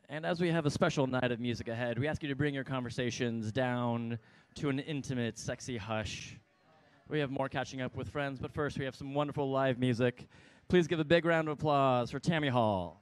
And as we have a special night of music ahead, we ask you to bring your conversations down to an intimate, sexy hush. We have more catching up with friends, but first we have some wonderful live music. Please give a big round of applause for Tammy Hall.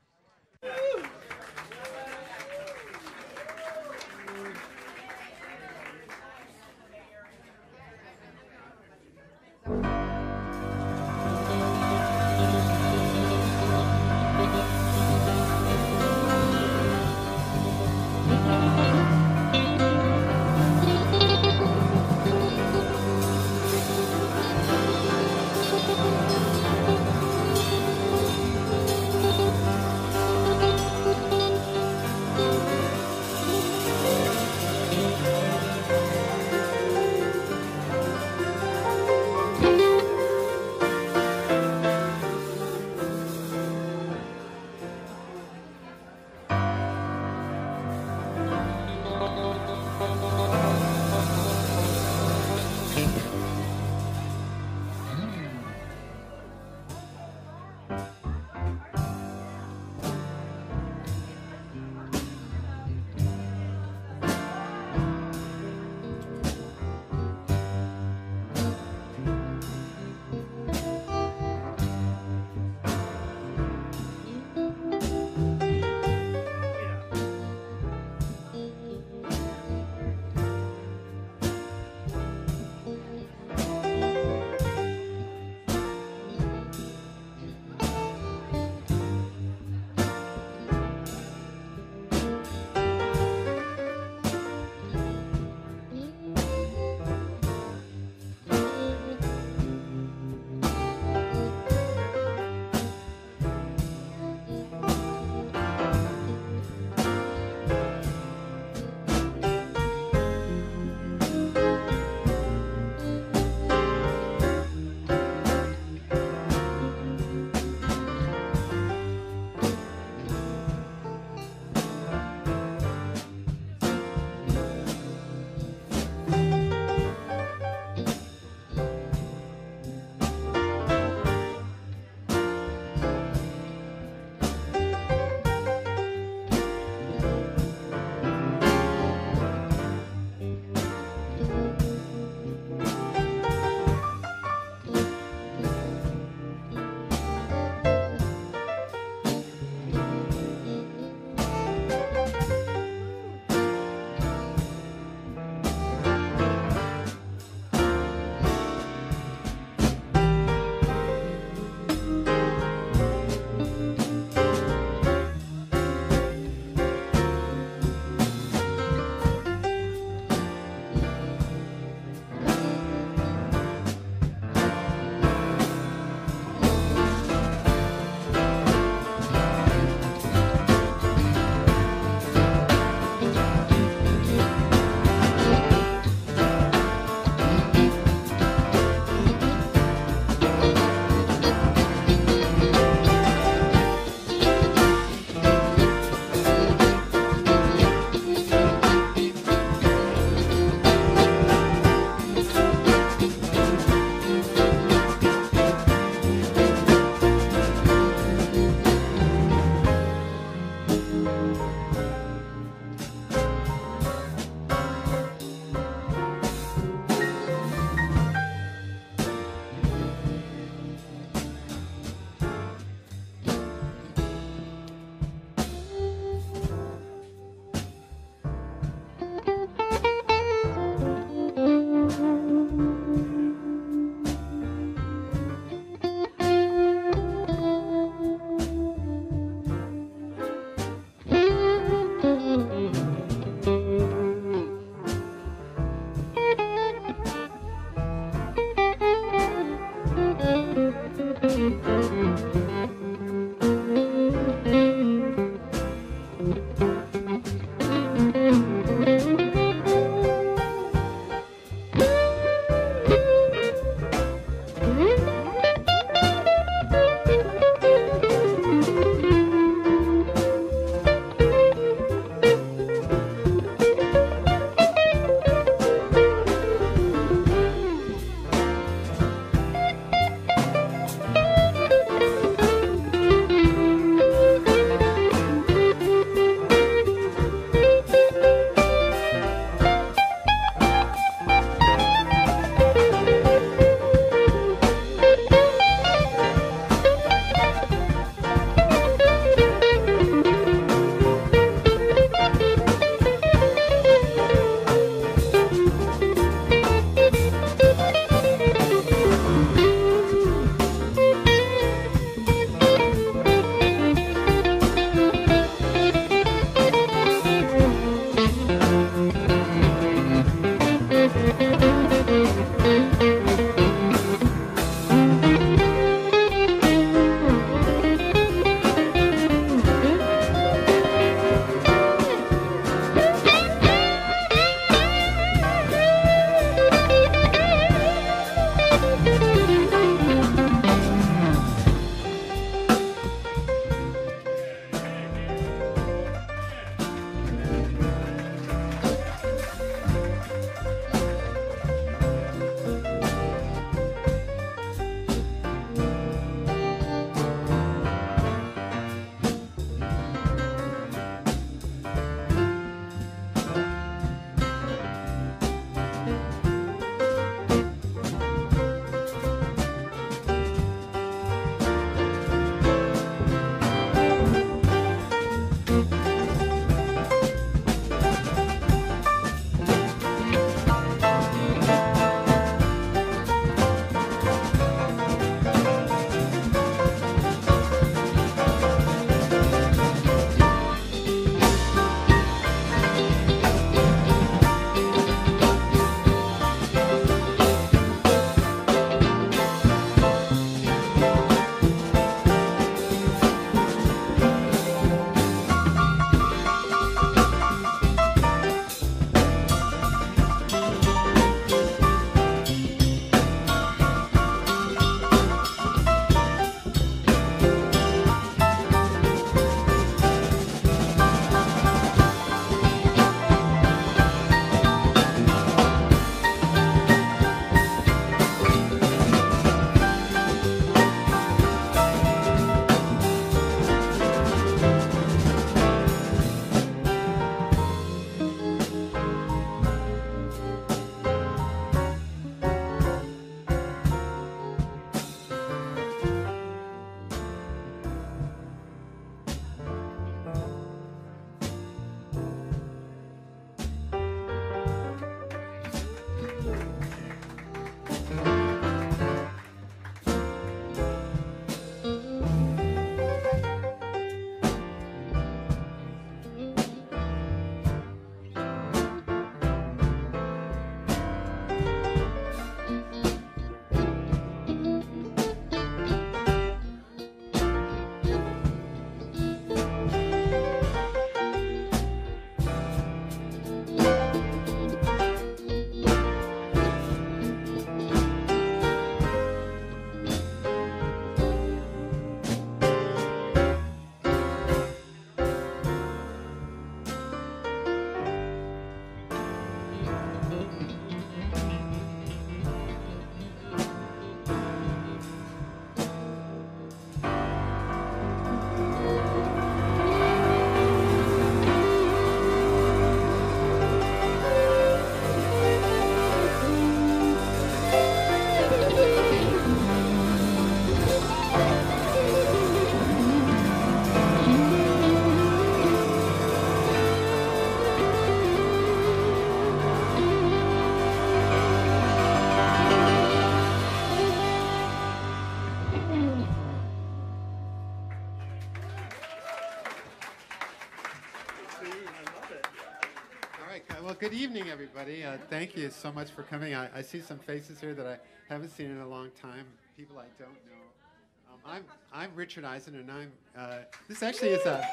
Well, good evening, everybody. Thank you so much for coming. I see some faces here that I haven't seen in a long time, people I don't know. I'm Richard Isen, and this actually is a,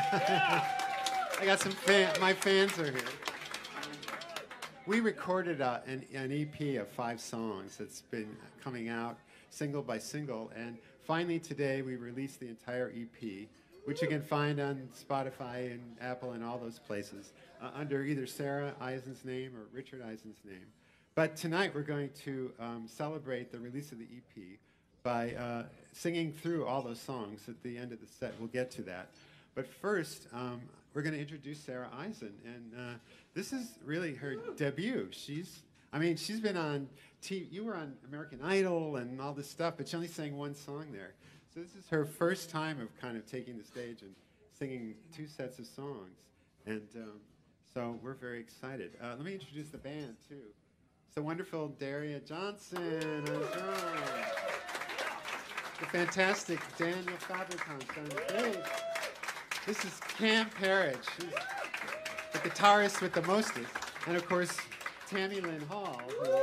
I got some my fans are here. We recorded an EP of 5 songs that's been coming out single by single, and finally today we released the entire EP, which you can find on Spotify and Apple and all those places under either Sarah Isen's name or Richard Isen's name. But tonight we're going to celebrate the release of the EP by singing through all those songs at the end of the set. We'll get to that. But first, we're going to introduce Sarah Isen, and this is really her debut. She's been on TV. You were on American Idol and all this stuff, but she only sang 1 song there. So this is her first time of kind of taking the stage and singing 2 sets of songs. And so we're very excited. Let me introduce the band, too. It's the wonderful Daria Johnson on drums. The fantastic Daniel Fabricant on bass. This is Perridge. She's the guitarist with the mostest. And, of course, Tammy Hall.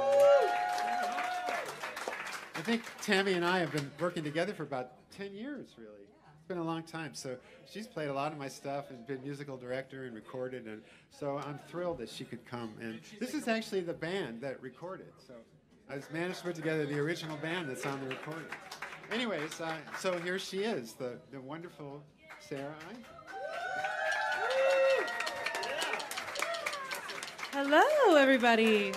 I think Tammy and I have been working together for about 10 years, really. It's been a long time. So she's played a lot of my stuff and been musical director and recorded. And so I'm thrilled that she could come. And this is actually the band that recorded. So I managed to put together the original band that's on the recording. Anyways, so here she is, the wonderful Sarah Isen. Hello, everybody.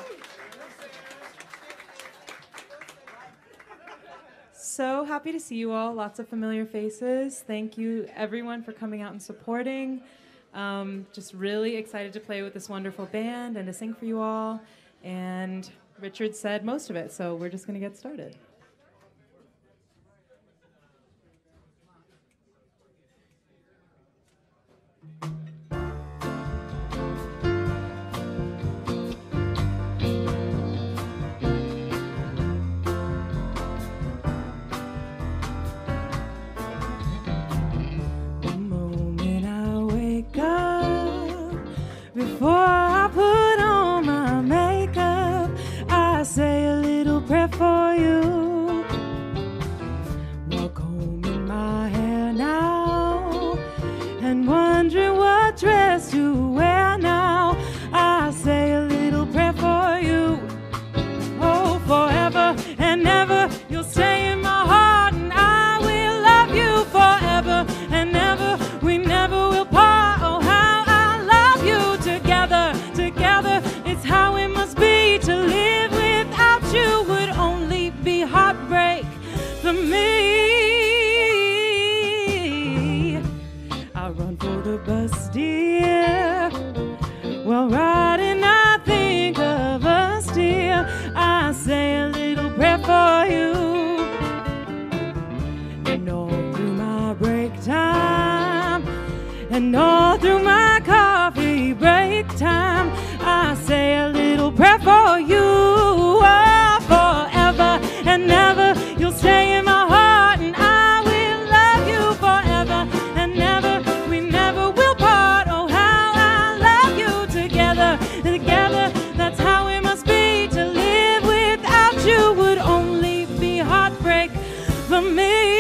So happy to see you all. Lots of familiar faces. Thank you, everyone, for coming out and supporting. Just really excited to play with this wonderful band and to sing for you all. And Richard said most of it, so we're just going to get started. Before I put on my makeup, I say a little prayer for you. While combing my hair now and wondering what dress to wear now, I say a little prayer for you. Oh, forever and ever, you'll stay in my heart, and I will love you forever and ever. We never will part. Oh, how I love you. Together, it's how it must be. To live without you would only be heartbreak for me. I run for the bus, dear. While riding, I think of us, dear. I say a little prayer for you. And all through my break time, and all through my coffee break time, I say a little prayer for you. Oh, forever and ever, you'll stay in my heart, and I will love you forever and ever. We never will part. Oh, how I love you. Together, that's how it must be. To live without you would only be heartbreak for me.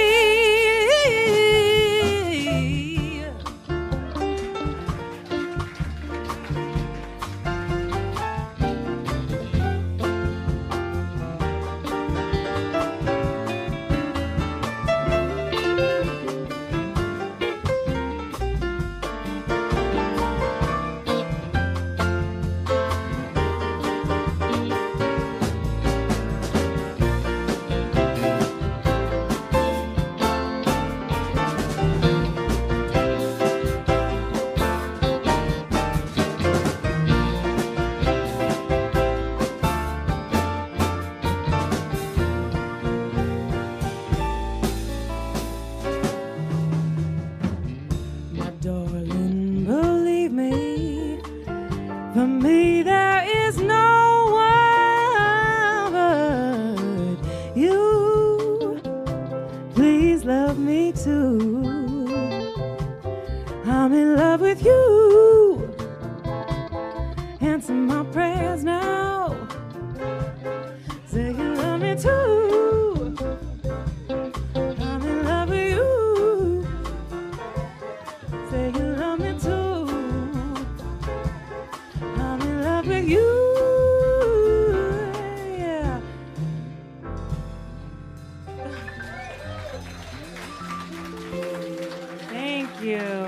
you.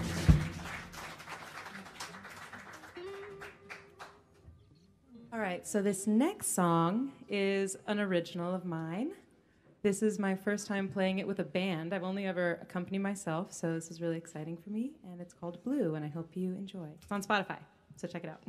All right, so this next song is an original of mine. This is my first time playing it with a band. I've only ever accompanied myself, so this is really exciting for me, and it's called Blue, and I hope you enjoy. It's on Spotify, so check it out.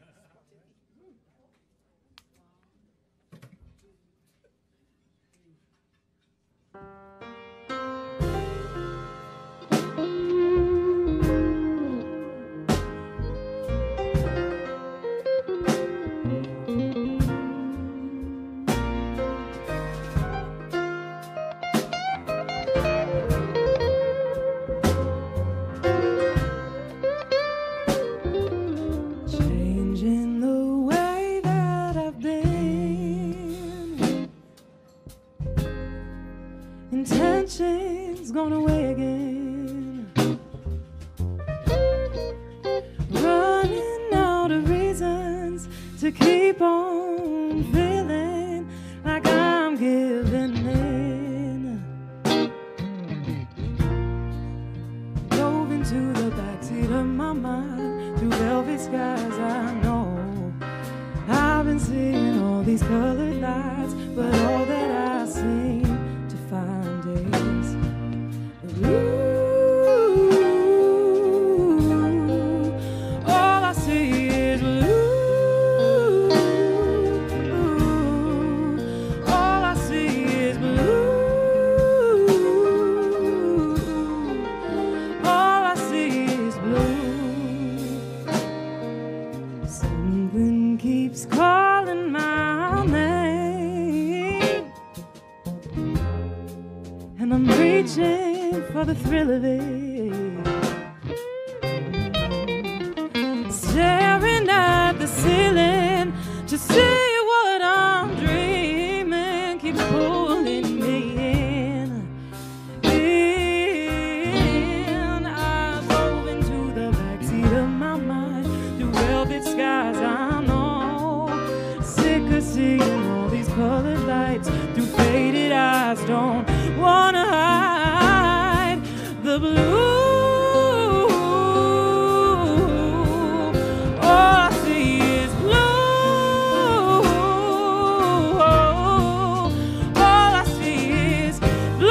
Intentions gone away again. Running out of reasons to keep on feeling like I'm giving in. Dove into the backseat of my mind through velvet skies. I know I've been seeing all these colored lights, but all that I see find is blue. All I see is blue. All I see is blue. All I see is blue. Something keeps calling my name, and I'm reaching for the thrill of it. Staring at the ceiling to see what I'm dreaming keeps pulling me in. I dove into the backseat of my mind through velvet skies. I know, sick of seeing all these colored lights through faded eyes. Don't wanna hide the blue. All I see is blue. All I see is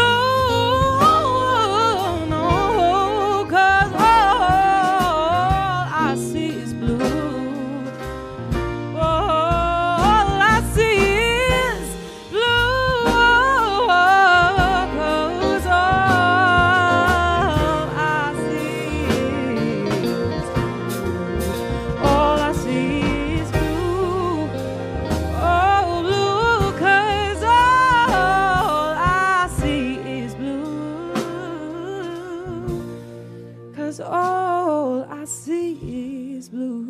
blue. No, 'cause all I see is blue. All I see is blue. 'Cause all I see is blue. Oh, blue, 'cause all I see is blue. 'Cause all I see is blue.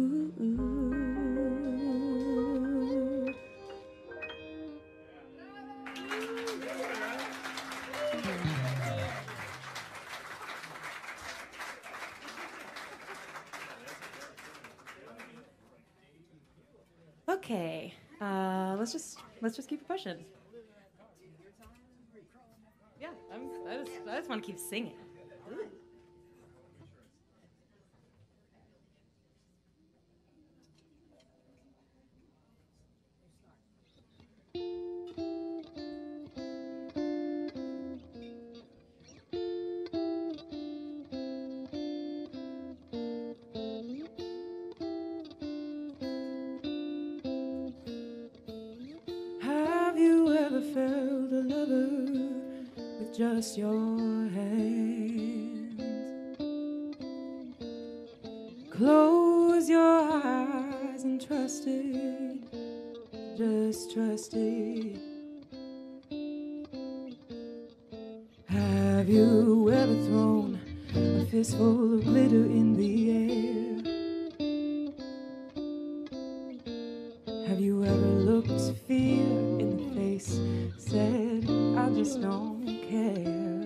Okay, let's just keep it pushing. Yeah, I just want to keep singing. Have you ever felt a lover with just your hands? Close your eyes and trust it, just trust it. Have you ever thrown a fistful of glitter in the air? Have you ever looked fear in the face, said, I just don't care?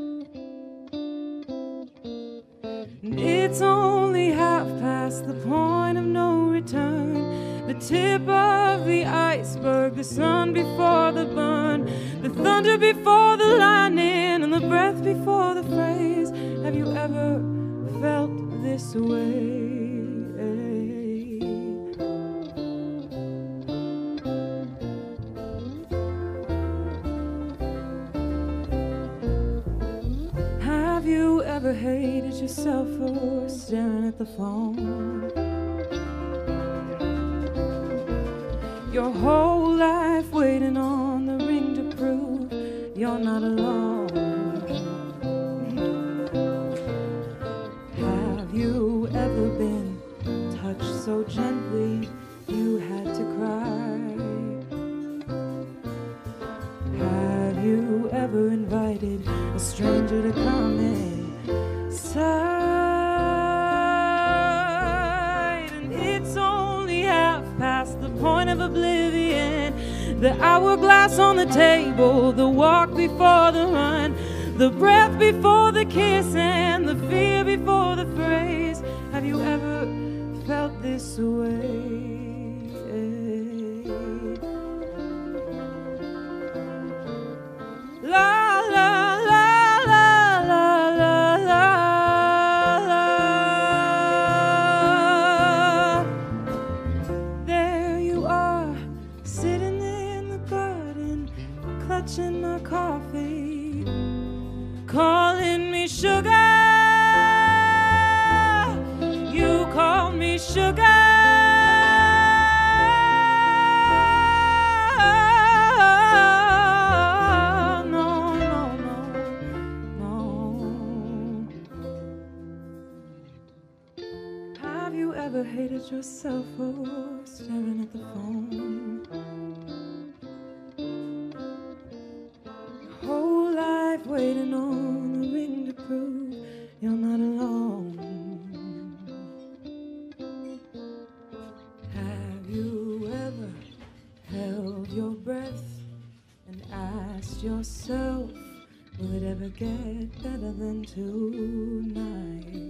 And it's only half past the point of no return, the tip of the iceberg, the sun before the burn, the thunder before the lightning, and the breath before the phrase. Have you ever this way. Have you ever hated yourself for staring at the phone? Your whole life waiting on the ring to prove you're not alone. Have you ever been touched so gently you had to cry? Have you ever invited a stranger to come inside? And it's only half past the point of oblivion. The hourglass on the table, the walk before the run, the breath before the kiss, and the fear before the phrase. Have you ever felt this way? La la la la la la la la. There you are, sitting in the garden, clutching my coffee, calling me sugar. You call me sugar. Hated yourself for staring at the phone? Your whole life waiting on the ring to prove you're not alone. Have you ever held your breath and asked yourself, will it ever get better than tonight?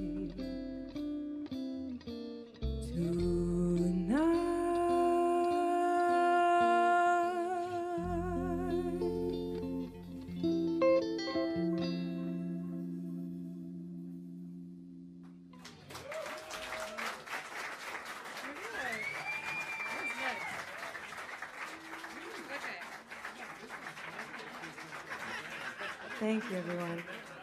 Thank you, everyone.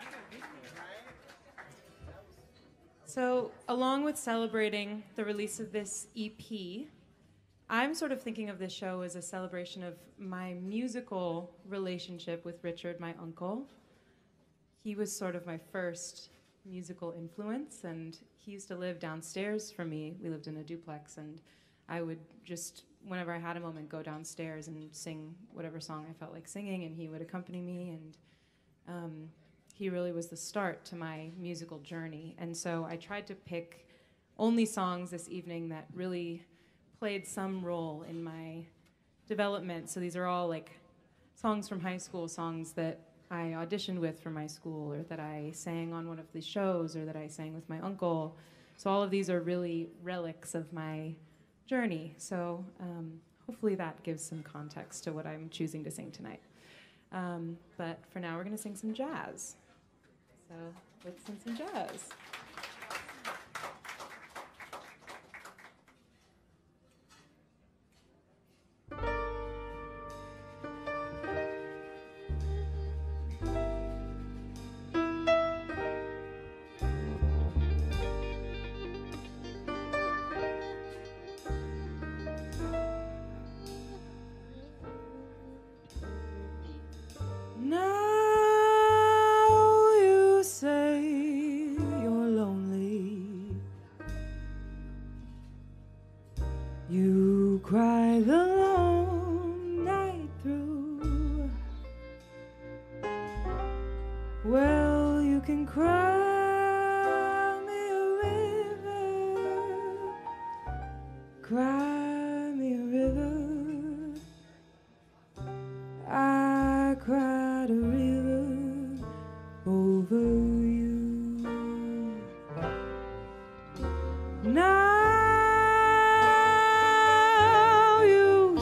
So, along with celebrating the release of this EP, I'm sort of thinking of this show as a celebration of my musical relationship with Richard, my uncle. He was sort of my first musical influence, and he used to live downstairs from me. We lived in a duplex, and I would just, whenever I had a moment, go downstairs and sing whatever song I felt like singing, and he would accompany me, and he really was the start to my musical journey. And so I tried to pick only songs this evening that really played some role in my development. So these are all like songs from high school, songs that I auditioned with for my school, or that I sang on one of the shows, or that I sang with my uncle. So all of these are really relics of my journey. So hopefully that gives some context to what I'm choosing to sing tonight. But for now, we're going to sing some jazz. So let's sing some jazz. Cry the long night through. Well, you can cry me a river, cry me a river. I cried a river over you. Now you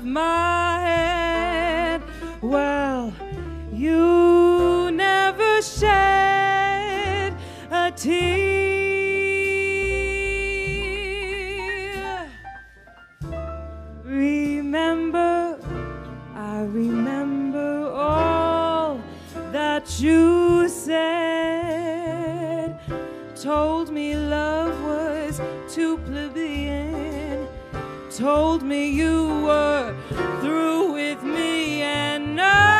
my head. Well, you never shed a tear. Remember, I remember all that you said. Told me love was too plebeian. Told me you were through with me, and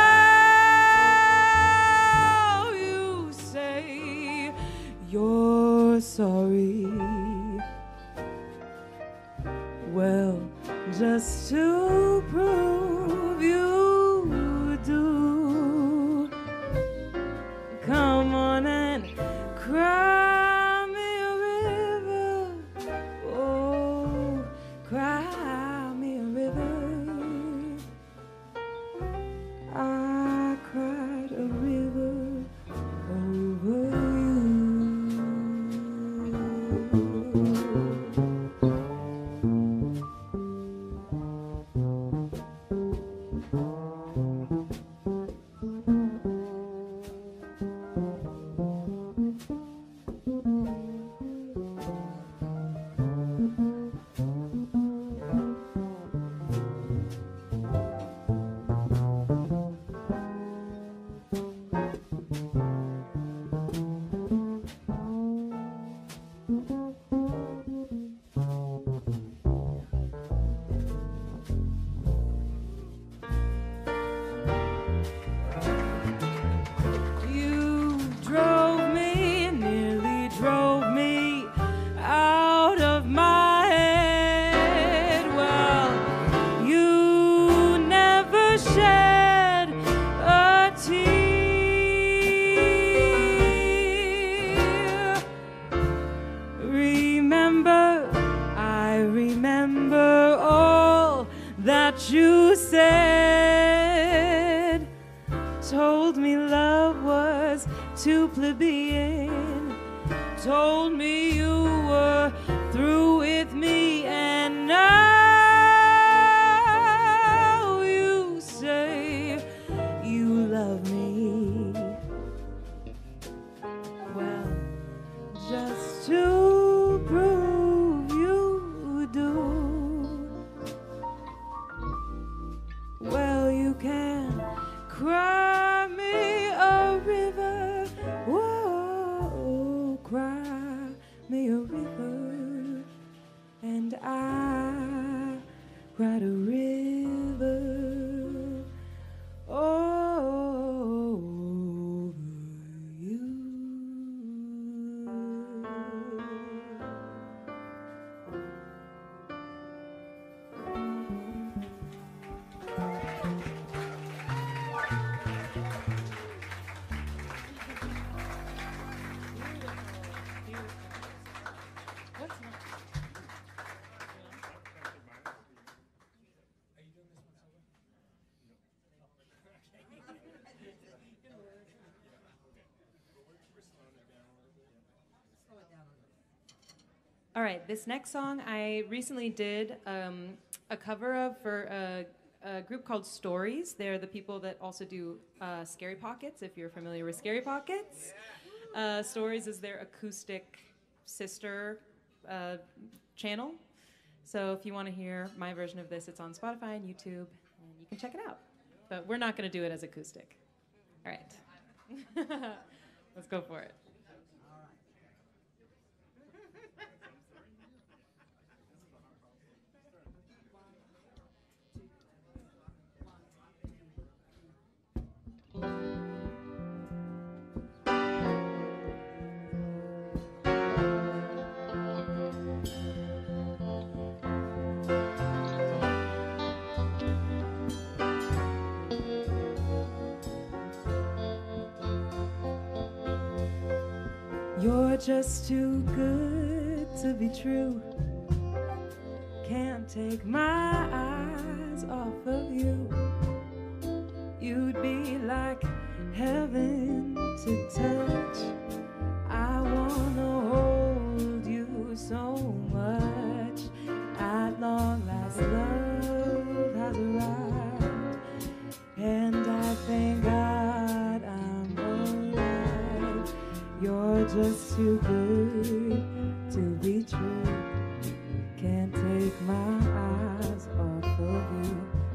now you say you're sorry. Well, just to prove you do, come on and cry me a river. Oh, cry me a river. I cried a river over you. You said, told me love was too plebeian, told me you were through with me, and now you say you love me. Well, just to prove you do, well, you can cry me a river. Whoa, cry me a river. And I cried a river over you. All right, this next song I recently did a cover of for a group called Stories. They're the people that also do Scary Pockets, if you're familiar with Scary Pockets. Stories is their acoustic sister channel. So if you want to hear my version of this, it's on Spotify and YouTube, and you can check it out. But we're not going to do it as acoustic. All right. Let's go for it. You're just too good to be true. Can't take my eyes off of you. You'd be like heaven to touch. I wanna hold you so much. At long last, love has arrived. take my eyes off of you.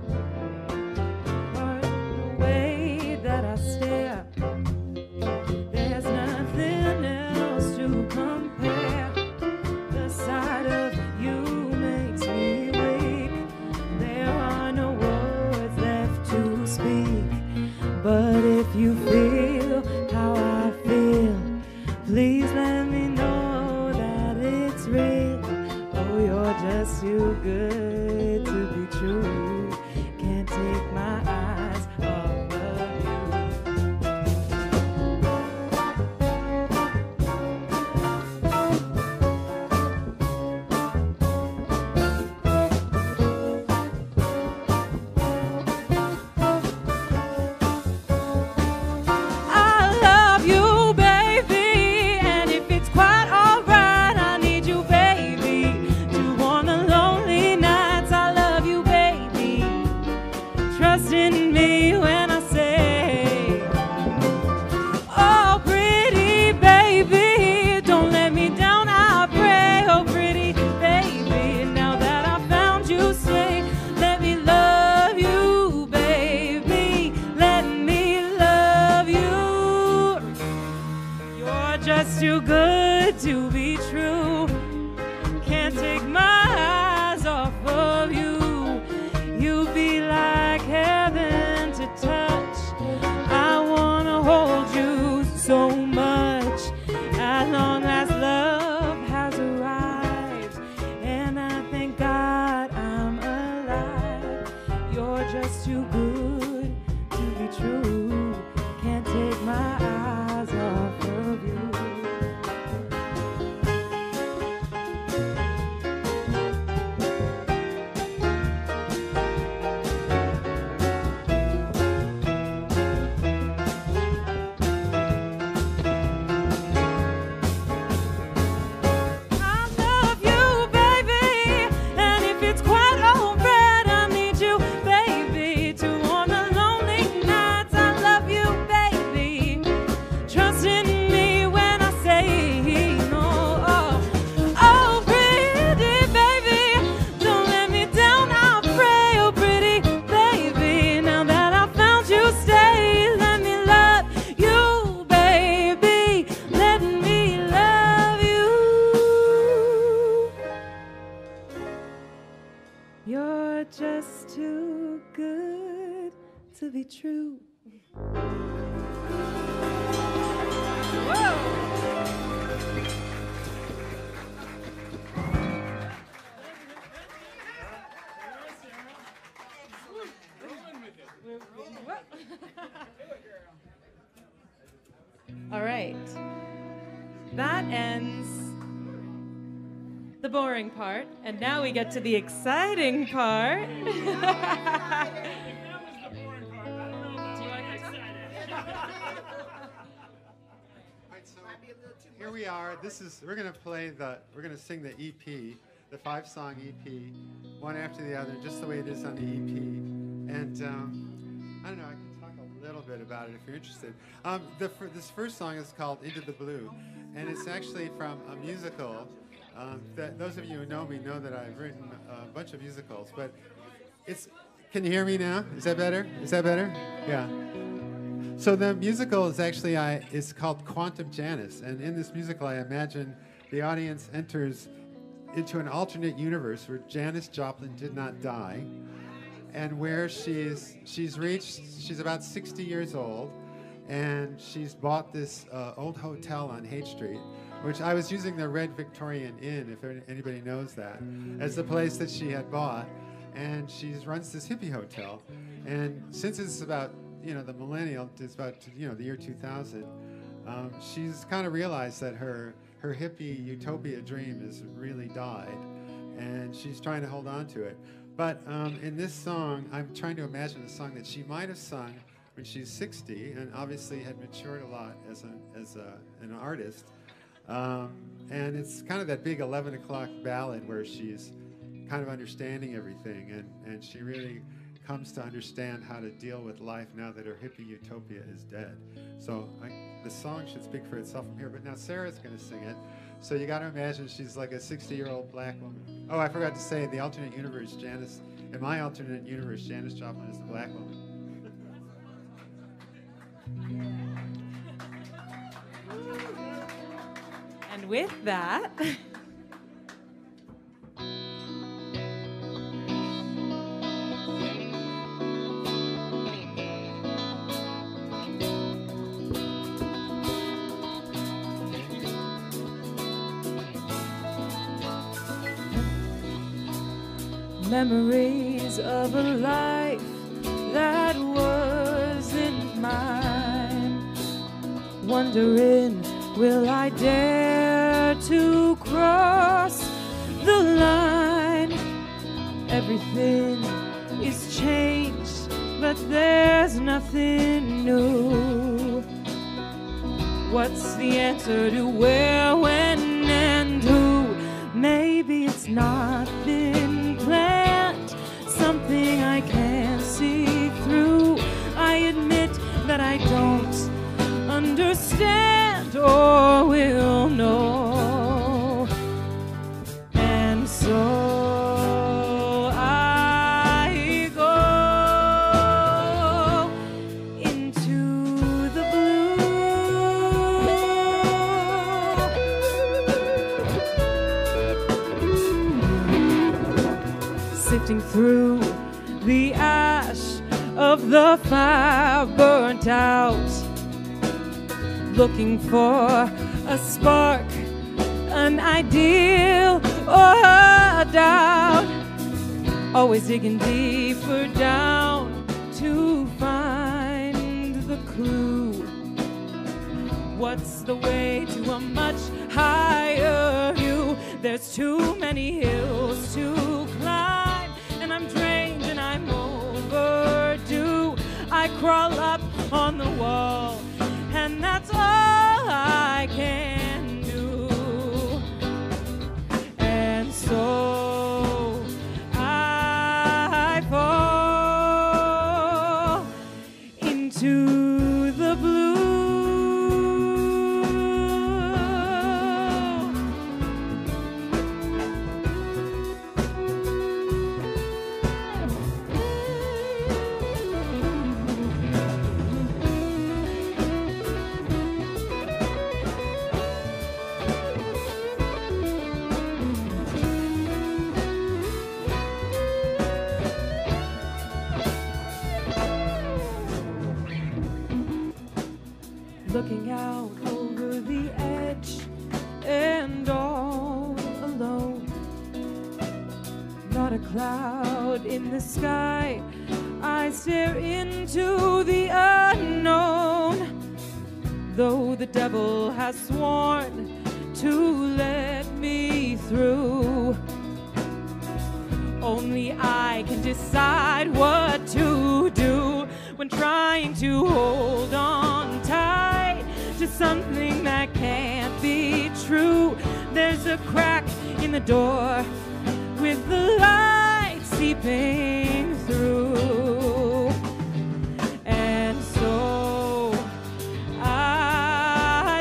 But the way that I stare, there's nothing else to compare. The sight of you makes me weak. There are no words left to speak. But if you feel how I feel, please let me know that it's real. Oh, you're just too good to be true. Can't take my eyes off of you. I love you, baby, and if it's quite alright, I need you, baby, to warm the lonely nights. I love you, baby. Trust in me when I say, oh, pretty baby, don't let me down, I pray. Oh, pretty baby, now that I found you, say, let me love you, baby. Let me love you. You're just too good to be true. Can't take my eyes off of you. You be like heaven to touch. I wanna hold you so much. As long as love has arrived, and I thank God I'm alive. You're just too good to be true. Can't take my eyes off of you. I love you, baby, and if it's quite alright, I need you, baby, to warm the lonely nights. I love you, baby. Trust in me when I say no. Oh, pretty baby, don't let me down, I pray. Oh, pretty baby, now that I found you, stay. Let me love you, baby. Let me love you. You're just too good to be true. All right. That ends the boring part, and now we get to the exciting part. Alright, so here we are. We're gonna sing the EP, the 5-song EP, one after the other, just the way it is on the EP. And I don't know, I can talk a little bit about it if you're interested. This first song is called Into the Blue, and it's actually from a musical. Those of you who know me know that I've written a bunch of musicals, but can you hear me now? Is that better? Is that better? Yeah. So the musical is actually it's called Quantum Janice, and in this musical, I imagine the audience enters into an alternate universe where Janis Joplin did not die, and where she's about 60 years old, and she's bought this old hotel on Haight Street, which I was using the Red Victorian Inn, if anybody knows that, as the place that she had bought, and she runs this hippie hotel, and since it's about the millennial, it's about the year 2000, she's kind of realized that her hippie utopia dream has really died, and she's trying to hold on to it. But in this song, I'm trying to imagine a song that she might have sung when she's 60, and obviously had matured a lot as an artist. And it's kind of that big 11 o'clock ballad where she's kind of understanding everything, and she really comes to understand how to deal with life now that her hippie utopia is dead. So the song should speak for itself from here, but now Sarah's going to sing it. So you got to imagine she's like a 60-year-old black woman. Oh, I forgot to say, the alternate universe, Janis, in my alternate universe, Janis Joplin is the black woman. And with that, memories of a life that wasn't mine, wondering, will I dare to cross the line? Everything is changed, but there's nothing new. What's the answer to where, when, and who? Maybe it's not been planned, something I can't see through. I admit that I don't understand or will know. And so I go into the blue, sifting through the ash of the fire burnt out, looking for a spark, an ideal or a doubt, always digging deeper down to find the clue. What's the way to a much higher view? There's too many hills to climb, and I'm drained and I'm overdue. I crawl up on the wall, and that's all I can do. And so I fall into the blue. Looking out over the edge and all alone, not a cloud in the sky, I stare into the unknown. Though the devil has sworn to let me through, only I can decide what to do when trying to hold on tight to something that can't be true. There's a crack in the door with the light seeping through. And so I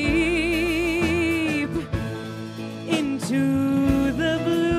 leap into the blue.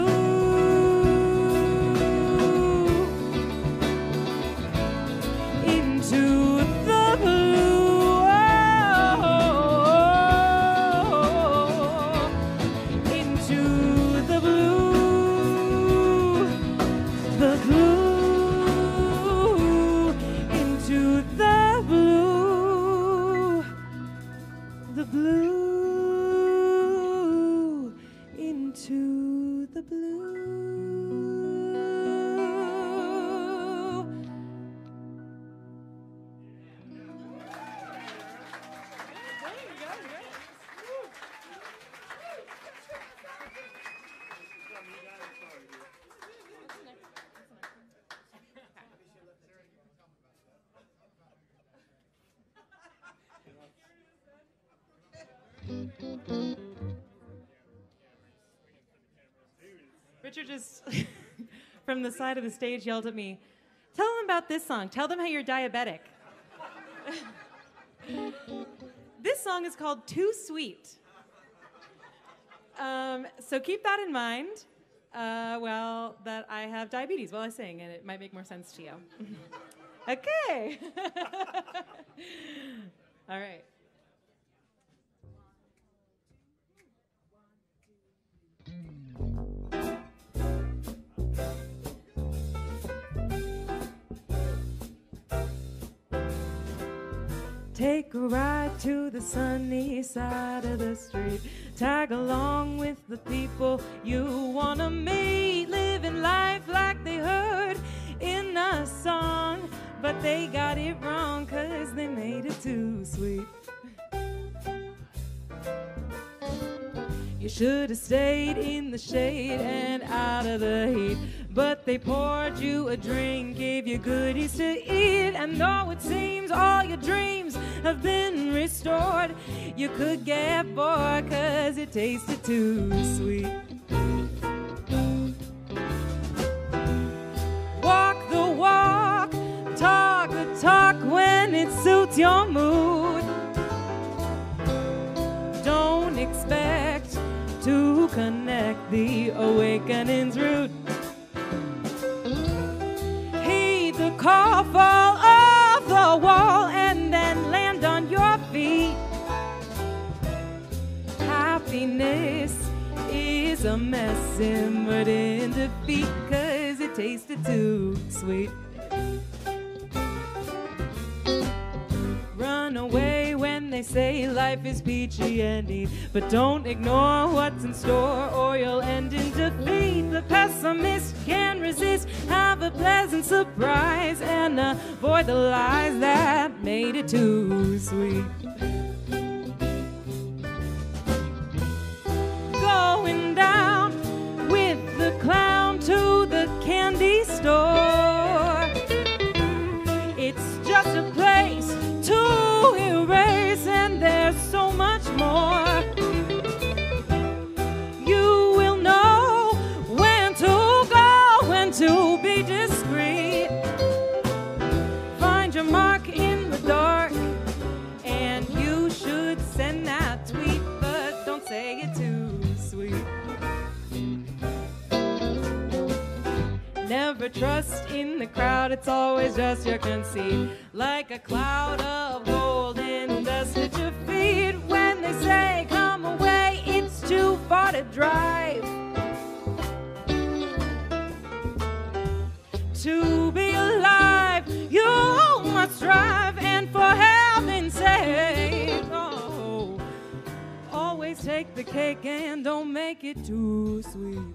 Richard just, from the side of the stage, yelled at me, "Tell them about this song. Tell them how you're diabetic." This song is called Too Sweet. So keep that in mind. Well, that I have diabetes while I sing, and it might make more sense to you. Okay. All right. Take a ride to the sunny side of the street. Tag along with the people you wanna meet. Living life like they heard in a song, but they got it wrong 'cause they made it too sweet. You should have stayed in the shade and out of the heat, but they poured you a drink, gave you goodies to eat. And though it seems all your dreams have been restored, you could get bored 'cause it tasted too sweet. Walk the walk, talk the talk when it suits your mood. Don't expect to connect the awakening's route. Heed the call, fall off the wall, and then land on your feet. Happiness is a mess simmered in defeat 'cause it tasted too sweet. Run away when they say life is peachy and neat, but don't ignore what's in store or you'll end in defeat. The pessimist can resist, have a pleasant surprise, and avoid the lies that made it too sweet. Going down with the clown to the candy store. It's just a place to erase, and there's so much more. You will know when to go, when to be discreet. Find your mark in the dark, and you should send that tweet, but don't say it too sweet. Never trust in the crowd, it's always just your conceit. Like a cloud of gold and dust at your feet. When they say come away, it's too far to drive. To be alive, you must strive, and for heaven's sake, oh, always take the cake and don't make it too sweet.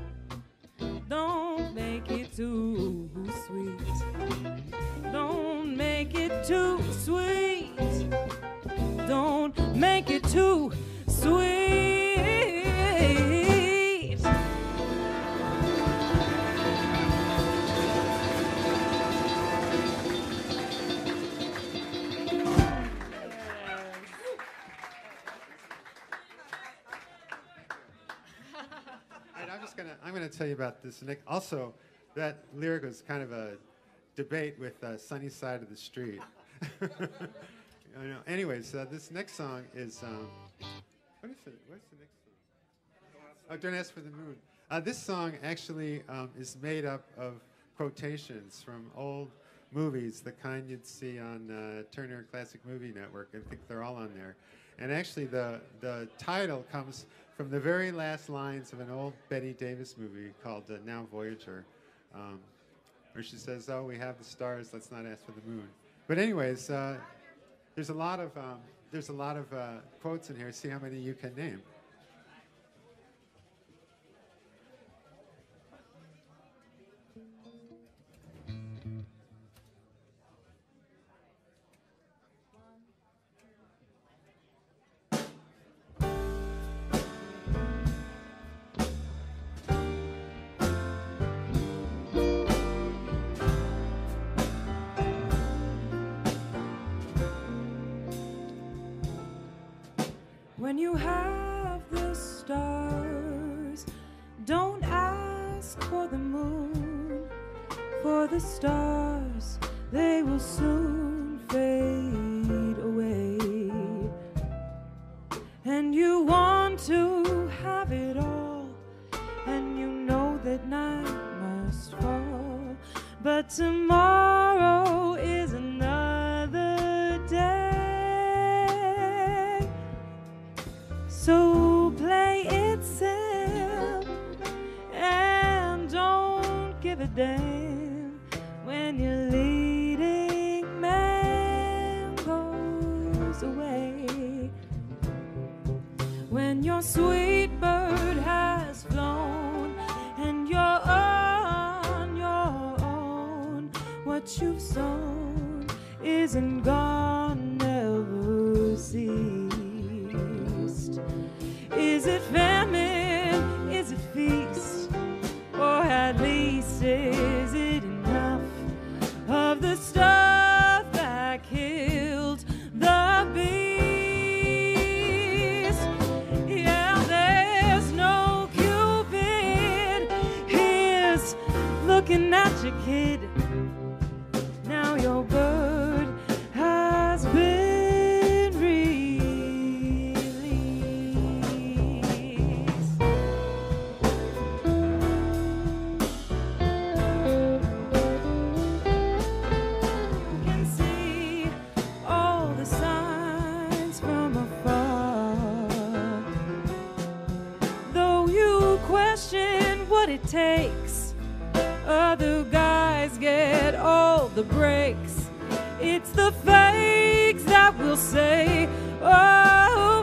Don't make it too sweet. Don't make it too sweet. Don't make it too sweet. I'm going to tell you about this. Also, that lyric was kind of a debate with Sunny Side of the Street. Anyways, this next song is what is it? What's the next song? Oh, Don't Ask for the Moon. This song actually is made up of quotations from old movies, the kind you'd see on Turner Classic Movie Network. I think they're all on there. And actually, the title comes from the very last lines of an old Bette Davis movie called Now Voyager, where she says, "Oh, we have the stars. Let's not ask for the moon." But anyways, there's a lot of quotes in here. See how many you can name. When you have the stars, don't ask for the moon, for the stars, they will soon fade away. And you want to have but tomorrow is another day. So play it safe and don't give a damn when your leading man goes away. When your sweet bird has flown and you're on your own, what you've sown isn't gone, never ceased. Is it famine? Is it feast? Or at least is it enough of the stuff that killed the beast? Yeah, there's no Cupid. Here's looking at your kid. Now your bird has been released. You can see all the signs from afar, though you question what it takes. Other guys get all the breaks. It's the fakes that will say, oh,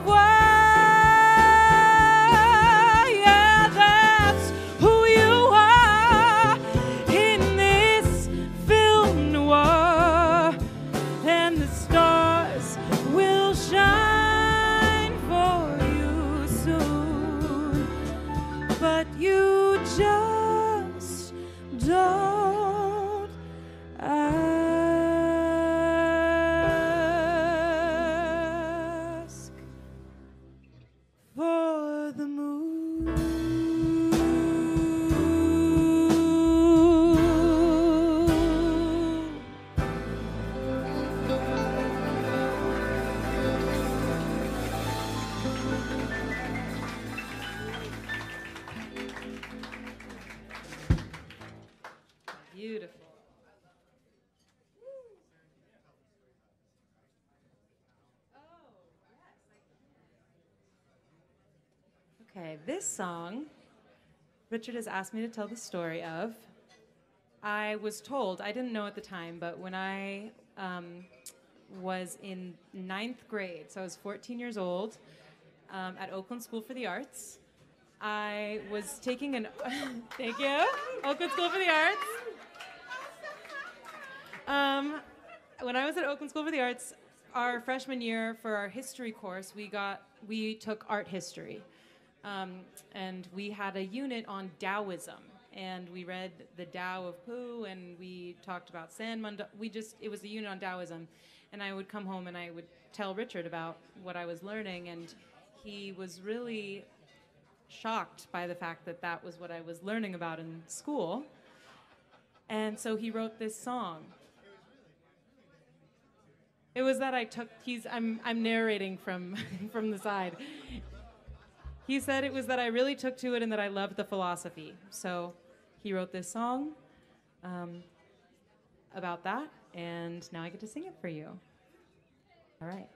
why? Yeah, that's who you are in this film noir. And the stars will shine for you soon. But you just don't ask for the moon. Beautiful. Okay, this song, Richard has asked me to tell the story of. I was told, I didn't know at the time, but when I was in 9th grade, so I was 14 years old, at Oakland School for the Arts, I was taking an, thank you, Oakland School for the Arts. When I was at Oakland School for the Arts, our freshman year for our history course, we took art history. And we had a unit on Taoism, and we read the Tao of Pooh, and we talked about Sanmun. It was a unit on Taoism, and I would come home and I would tell Richard about what I was learning, and he was really shocked by the fact that that was what I was learning about in school. And so he wrote this song. It was that I took, I'm narrating from the side. He said it was that I really took to it and that I loved the philosophy. So he wrote this song about that, and now I get to sing it for you. All right.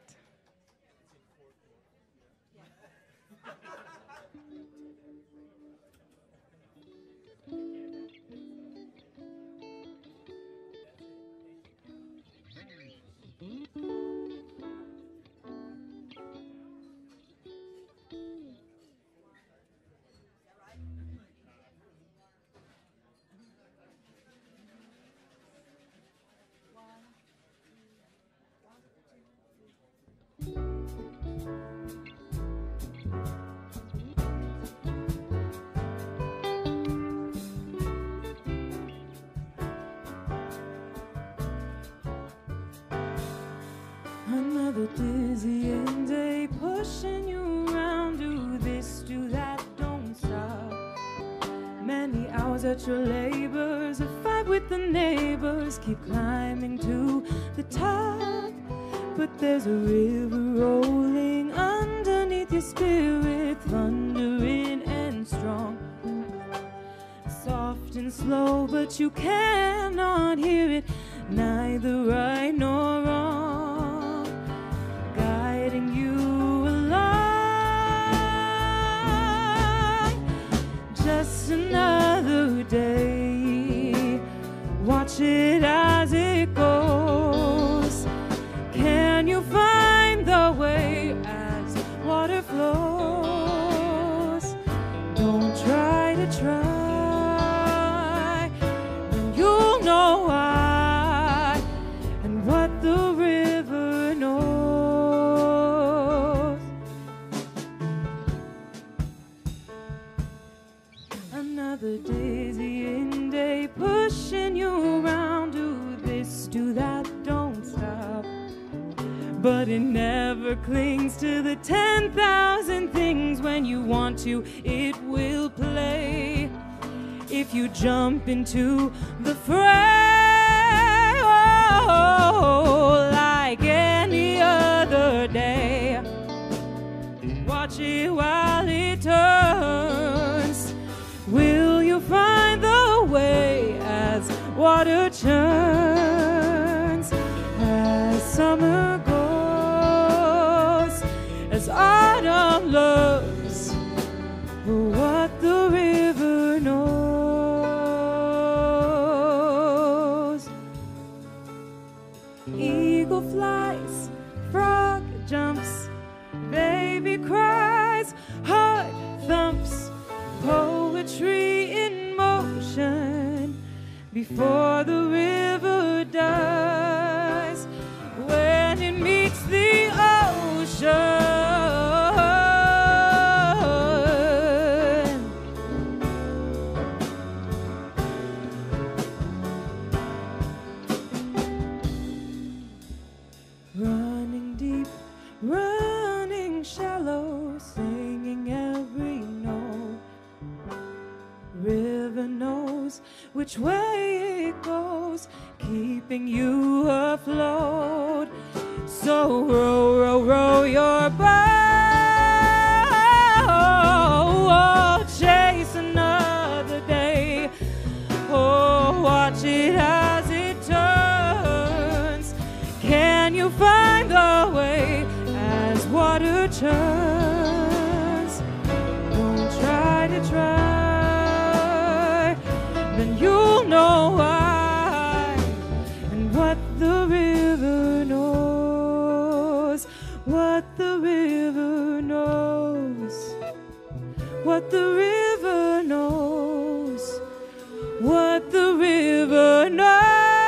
Another dizzying day, pushing you around, do this, do that, don't stop. Many hours at your labors, a fight with the neighbors, keep climbing to the top. But there's a river rolling underneath your spirit, thundering and strong, soft and slow, but you cannot hear it, neither right nor wrong, guiding you along. Just another day, watch it as it goes. Can you find the way as water flows? Don't try to try, then you'll know why and what the river knows. Another dizzying day, pushing you around, do this, do that, don't stop. But it never clings to the 10,000 things. When you want to, it will play. If you jump into the fray, oh, like any other day, watch it while it turns. Will you find the way as water churns, as summer goes, as autumn loves, what the river knows? Eagle flies, frog jumps, baby cries, heart thumps, poetry in motion before the river dies, when it meets the ocean. Running deep, running shallow, singing every note. River knows which way it goes, keeping you afloat. So row, row, row your boat, chase another day. Oh, watch it as it turns. Can you find the way as water turns? Don't try to try, then you'll know why and what the river knows. What the river knows. What the river knows. What the river knows.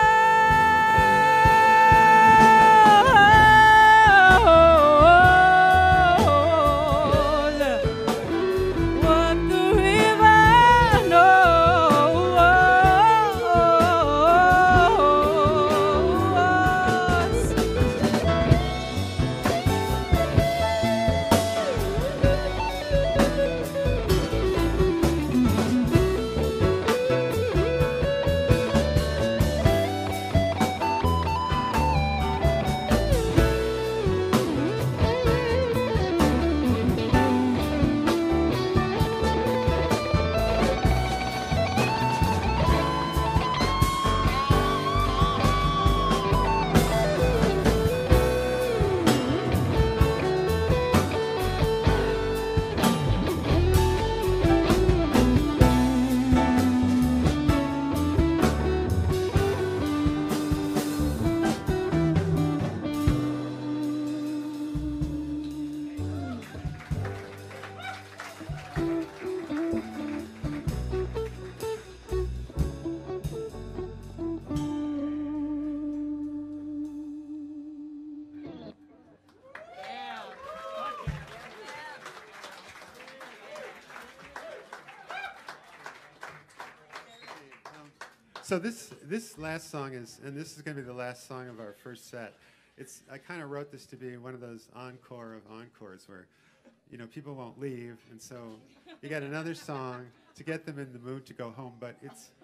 So this last song is, and this is going to be the last song of our first set. I kind of wrote this to be one of those encore of encores where, you know, people won't leave, and so you got another song to get them in the mood to go home. But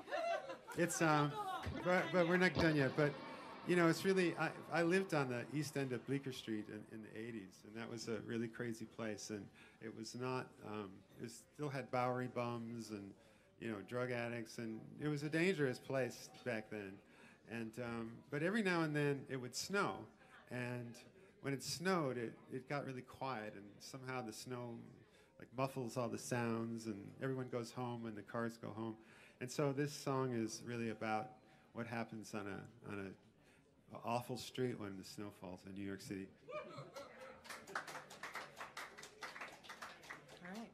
but we're not done yet. But you know, it's really, I lived on the east end of Bleecker Street in the 80s, and that was a really crazy place. And it was not, it still had Bowery bums and drug addicts, and it was a dangerous place back then. And but every now and then it would snow, and when it snowed, it got really quiet, and somehow the snow like muffles all the sounds, and everyone goes home when the cars go home. And so this song is really about what happens on a awful street when the snow falls in New York City. All right.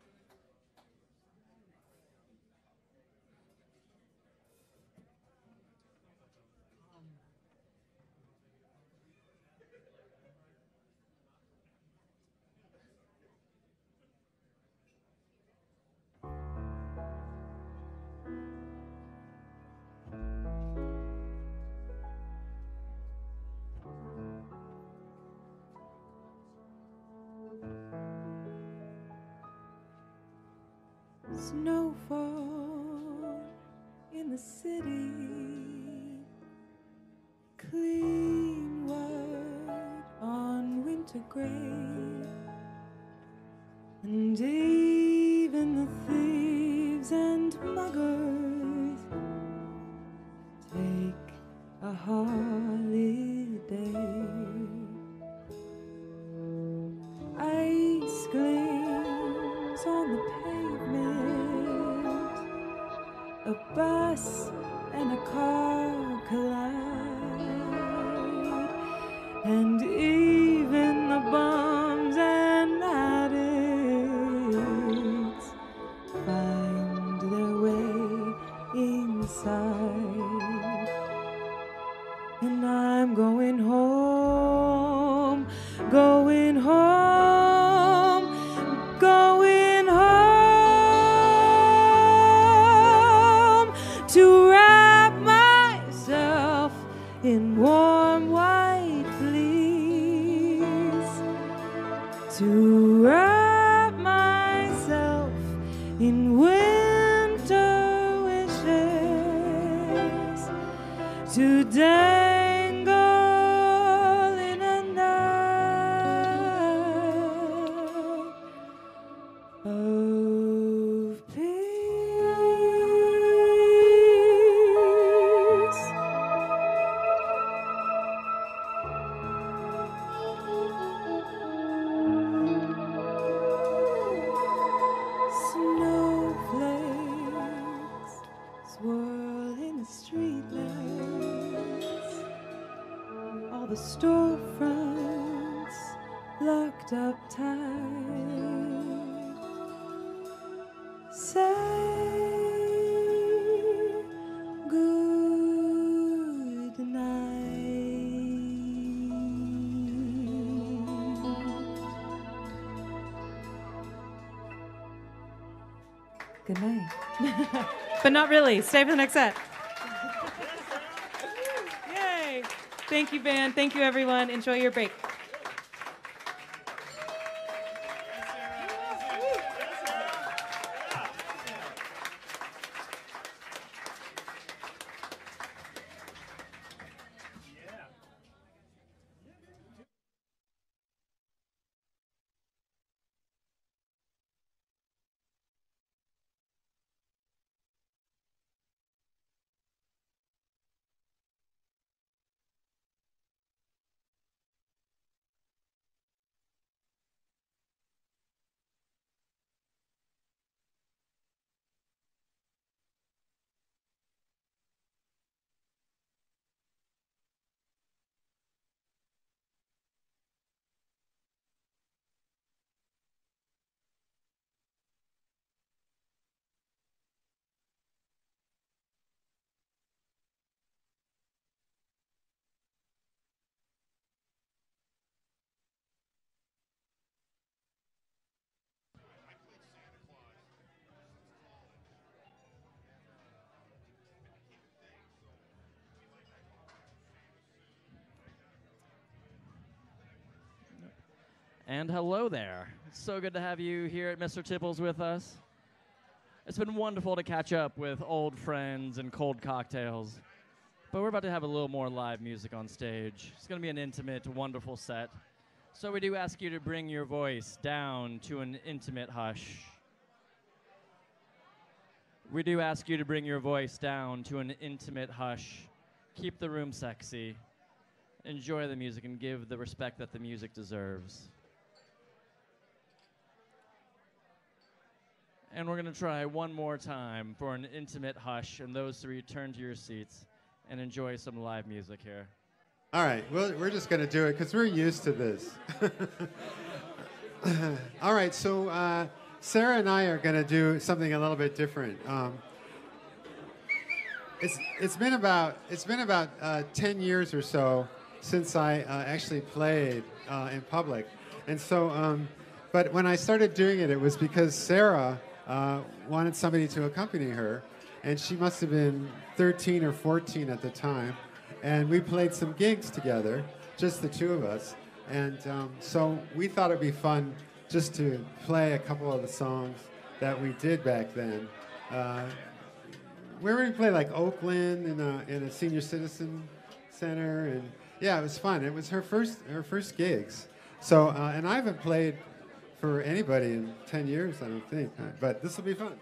Snowfall in the city, clean white on winter gray, and even the thieves and muggers take a holiday. Ice gleams on the pavement, a bus and a car collide, and even the bums and addicts find their way inside. And I'm going home, going home, going home to wrap myself in warm white fleece, to wrap myself in winter wishes, to dangle in a night of peace. Snowflakes swirl in the streetlights, all the storefronts locked up tight. Say good night. Good night. But not really. Stay for the next set. Yay. Thank you, band. Thank you, everyone. Enjoy your break. And hello there. It's so good to have you here at Mr. Tipples with us. It's been wonderful to catch up with old friends and cold cocktails. But we're about to have a little more live music on stage. It's going to be an intimate, wonderful set. So we do ask you to bring your voice down to an intimate hush. We do ask you to bring your voice down to an intimate hush. Keep the room sexy. Enjoy the music and give the respect that the music deserves. And we're going to try one more time for an intimate hush, and those three return to your seats and enjoy some live music here. All right, we're just going to do it because we're used to this. All right, so Sarah and I are going to do something a little bit different. It's been about 10 years or so since I actually played in public, and so but when I started doing it, it was because Sarah wanted somebody to accompany her, and she must have been 13 or 14 at the time, and we played some gigs together, just the two of us, and so we thought it'd be fun just to play a couple of the songs that we did back then. We were going to play like Oakland in a senior citizen center, and yeah, it was fun. It was her first gigs. So and I haven't played for anybody in 10 years, I don't think, but this will be fun.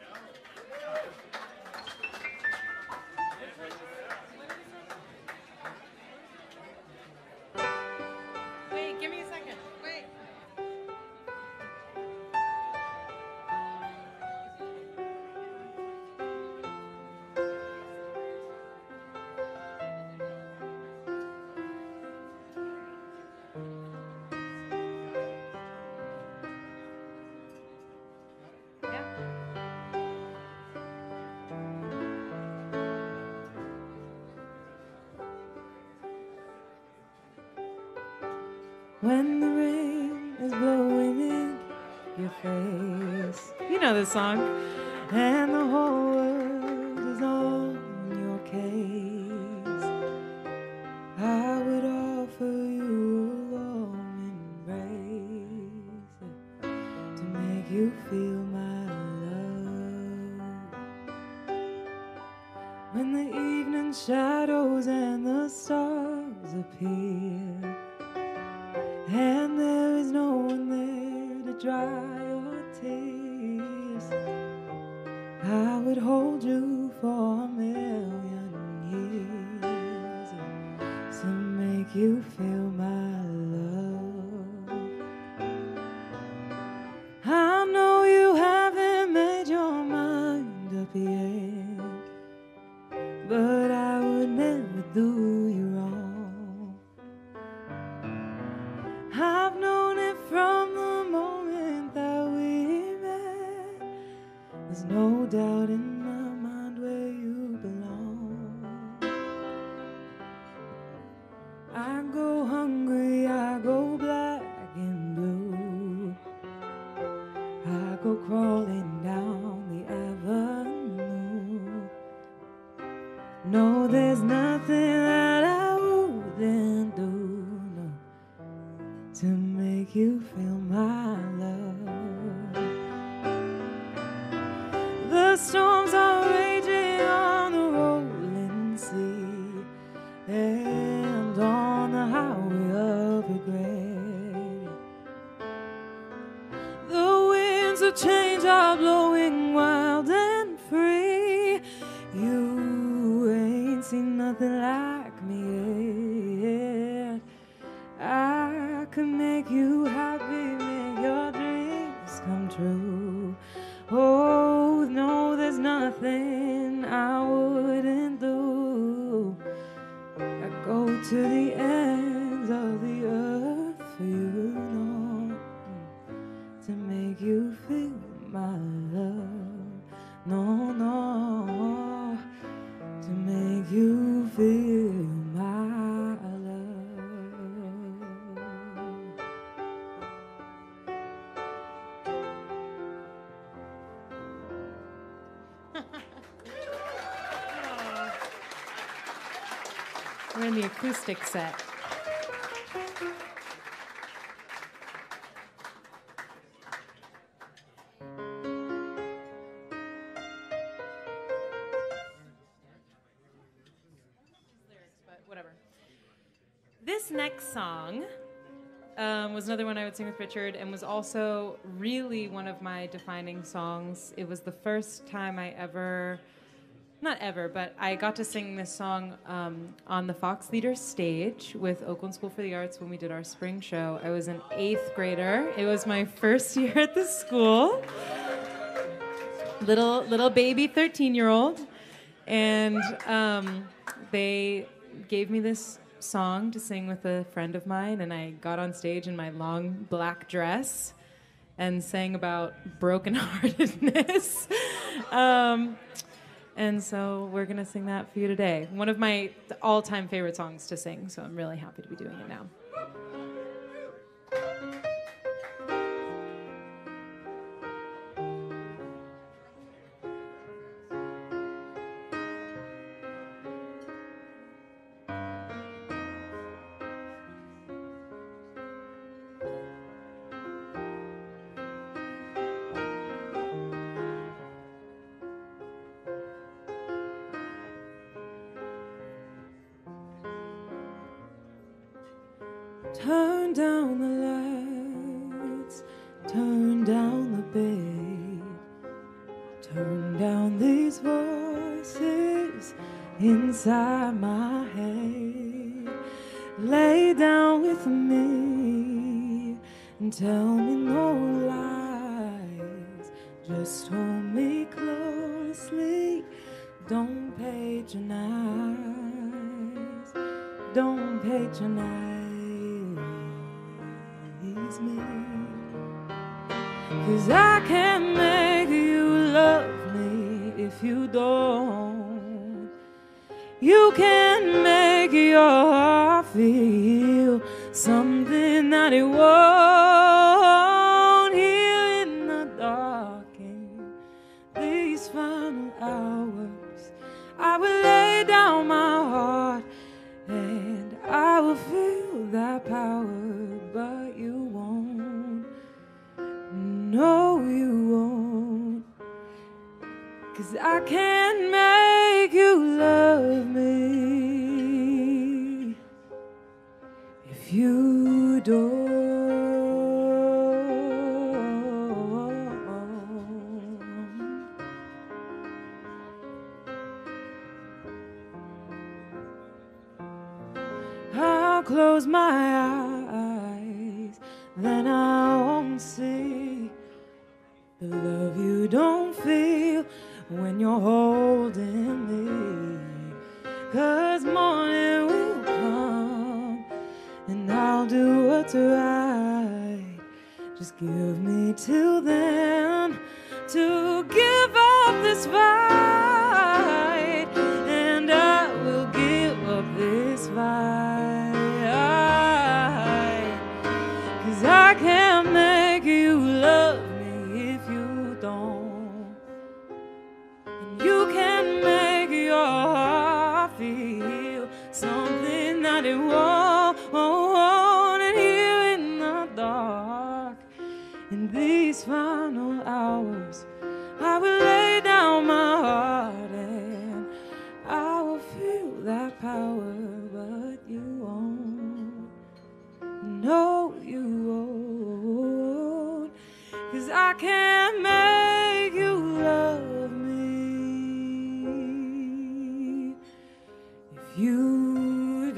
Wait, give me a second. Wait. When the rain is blowing in your face, you know this song, and the whole world is on your case, I would offer you a warm embrace to make you feel my love. When the evening shadows and the stars appear, and there is no one there to dry your tears, I would hold you for a million years to make you feel my love. I know you haven't made your mind up yet, but I would never do you wrong. I've known it from the moment that we met. There's no doubt in my mind where you belong. I go hungry, I go black and blue, I go crawling down the avenue. No, there's nothing that I wouldn't do to make you feel my love. The storms are raging on the rolling sea and on the highway of regret. The winds of change are blowing wild and free. You ain't seen nothing like me yet. I can make you happy, make your dreams come true. Oh, no, there's nothing I wouldn't do. I go to the ends of the earth for you, no, to make you feel my love. No, no, to make you feel my love. We're in the acoustic set. But whatever. This next song was another one I would sing with Richard, and was also really one of my defining songs. It was the first time I but I got to sing this song on the Fox Theater stage with Oakland School for the Arts when we did our spring show. I was an 8th grader. It was my first year at the school. Little baby 13-year-old. And they gave me this song to sing with a friend of mine, and I got on stage in my long black dress and sang about brokenheartedness. And so we're going to sing that for you today. One of my all-time favorite songs to sing, so I'm really happy to be doing it now. Turn down the lights, turn down the bed, turn down these voices inside my head. Lay down with me and tell me no lies. Just hold me closely, don't patronize, don't patronize me, 'cause I can't make you love me if you don't. You can make your heart feel something that it won't. Here in the dark, in these final hours, I will lay down my heart and I will feel that power. But you won't, no you won't, 'cause I can't make you love me if you don't. I'll close my eyes, then I won't see the love you don't feel when you're holding me. 'Cause morning will come and I'll do what's right. Just give me till then to give up this fight, and I will give up this fight. I can't make you love me if you don't. And you can make your heart feel something that it won't. And here in the dark, in these final hours, I will lay down my heart and I will feel that power. But you won't, no you won't, 'cause I can't make you love me if you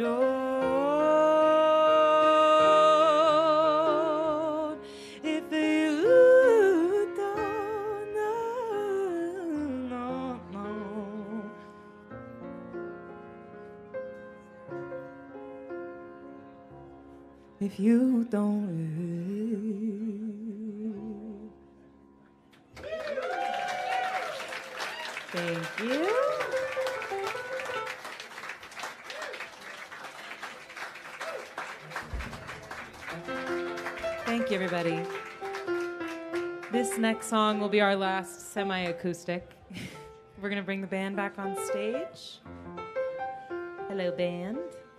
don't. If you don't, no. If you don't. Thank you. Thank you, everybody. This next song will be our last semi-acoustic. We're going to bring the band back on stage. Hello, band.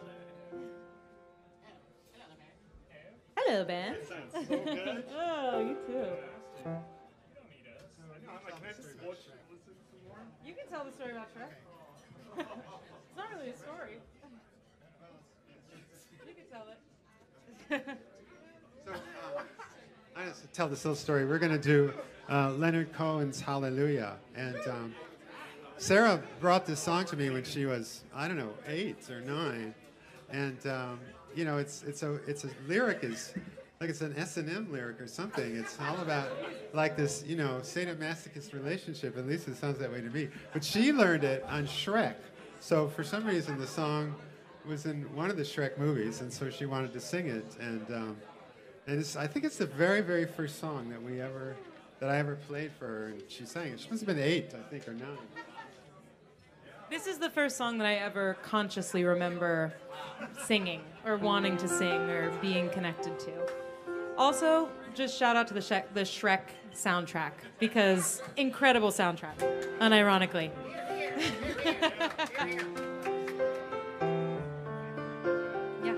Hello, band. That sounds so good. Oh, you too. You don't need us. Can I just watch and listen some more? You can tell the story about Shrek. It's not really a story. You can tell it. I just tell this little story. We're going to do Leonard Cohen's Hallelujah. And Sarah brought this song to me when she was, I don't know, 8 or 9. And, you know, it's a lyric is like it's an S&M lyric or something. It's all about like this, you know, sadomasochist relationship. At least it sounds that way to me. But she learned it on Shrek. So for some reason the song was in one of the Shrek movies, and so she wanted to sing it. And I think it's the very, very first song that I ever played for her, and she sang it. She must have been 8, I think, or 9. This is the first song that I ever consciously remember singing or wanting to sing or being connected to. Also, just shout out to the Shrek soundtrack, because incredible soundtrack, unironically. Yeah.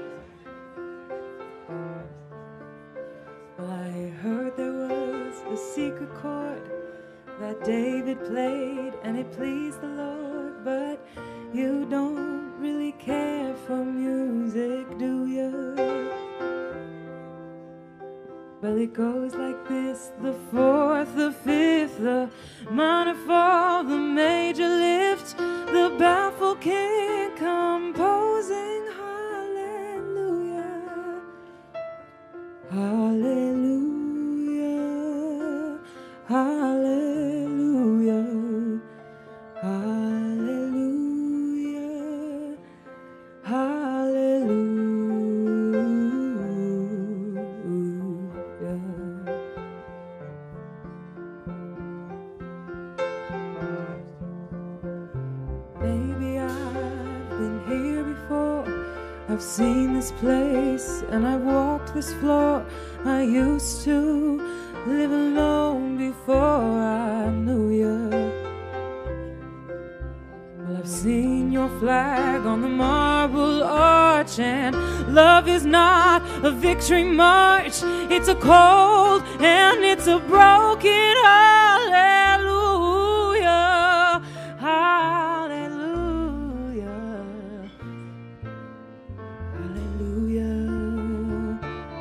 Well, I heard there was a secret chord that David played and it pleased the Lord, but you don't really care for music, do you? Well, it goes like this: the 4th, the 5th, the minor fall, the major lift, the baffled king composing hallelujah, hallelujah, hallelujah, hallelujah, hallelujah. Maybe I've been here before, I've seen this place and I've walked this floor. I used to live alone before I knew you. Well, I've seen your flag on the marble arch, and love is not a victory march. It's a cold and it's a broken hallelujah, hallelujah, hallelujah,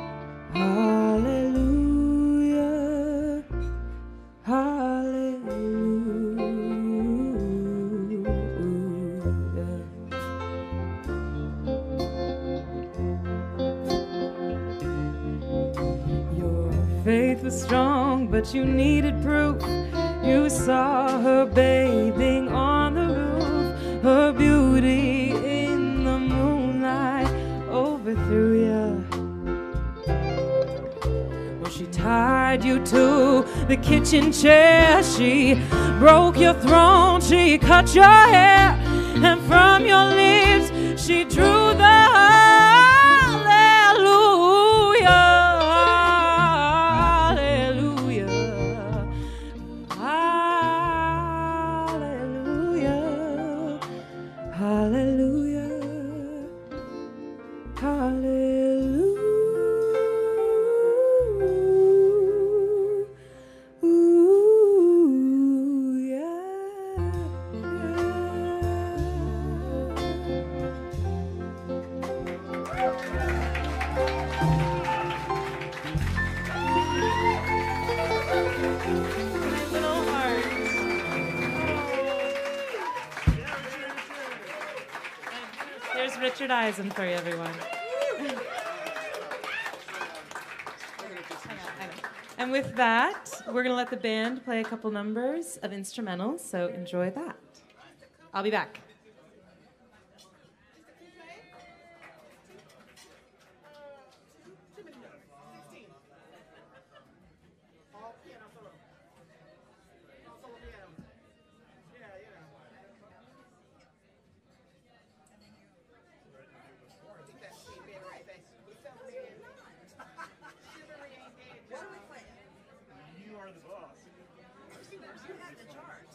hallelujah, hallelujah. Your faith was strong, but you needed proof. You saw her bathing on the roof, her beauty in the moonlight overthrew you. Well, she tied you to the kitchen chair, she broke your throne, she cut your hair, and from your lips she drew the hallelujah, hallelujah, hallelujah, hallelujah, There's Richard Isen for you, everyone. And with that, we're going to let the band play a couple numbers of instrumentals, so enjoy that. I'll be back. You are the boss. You have the charge.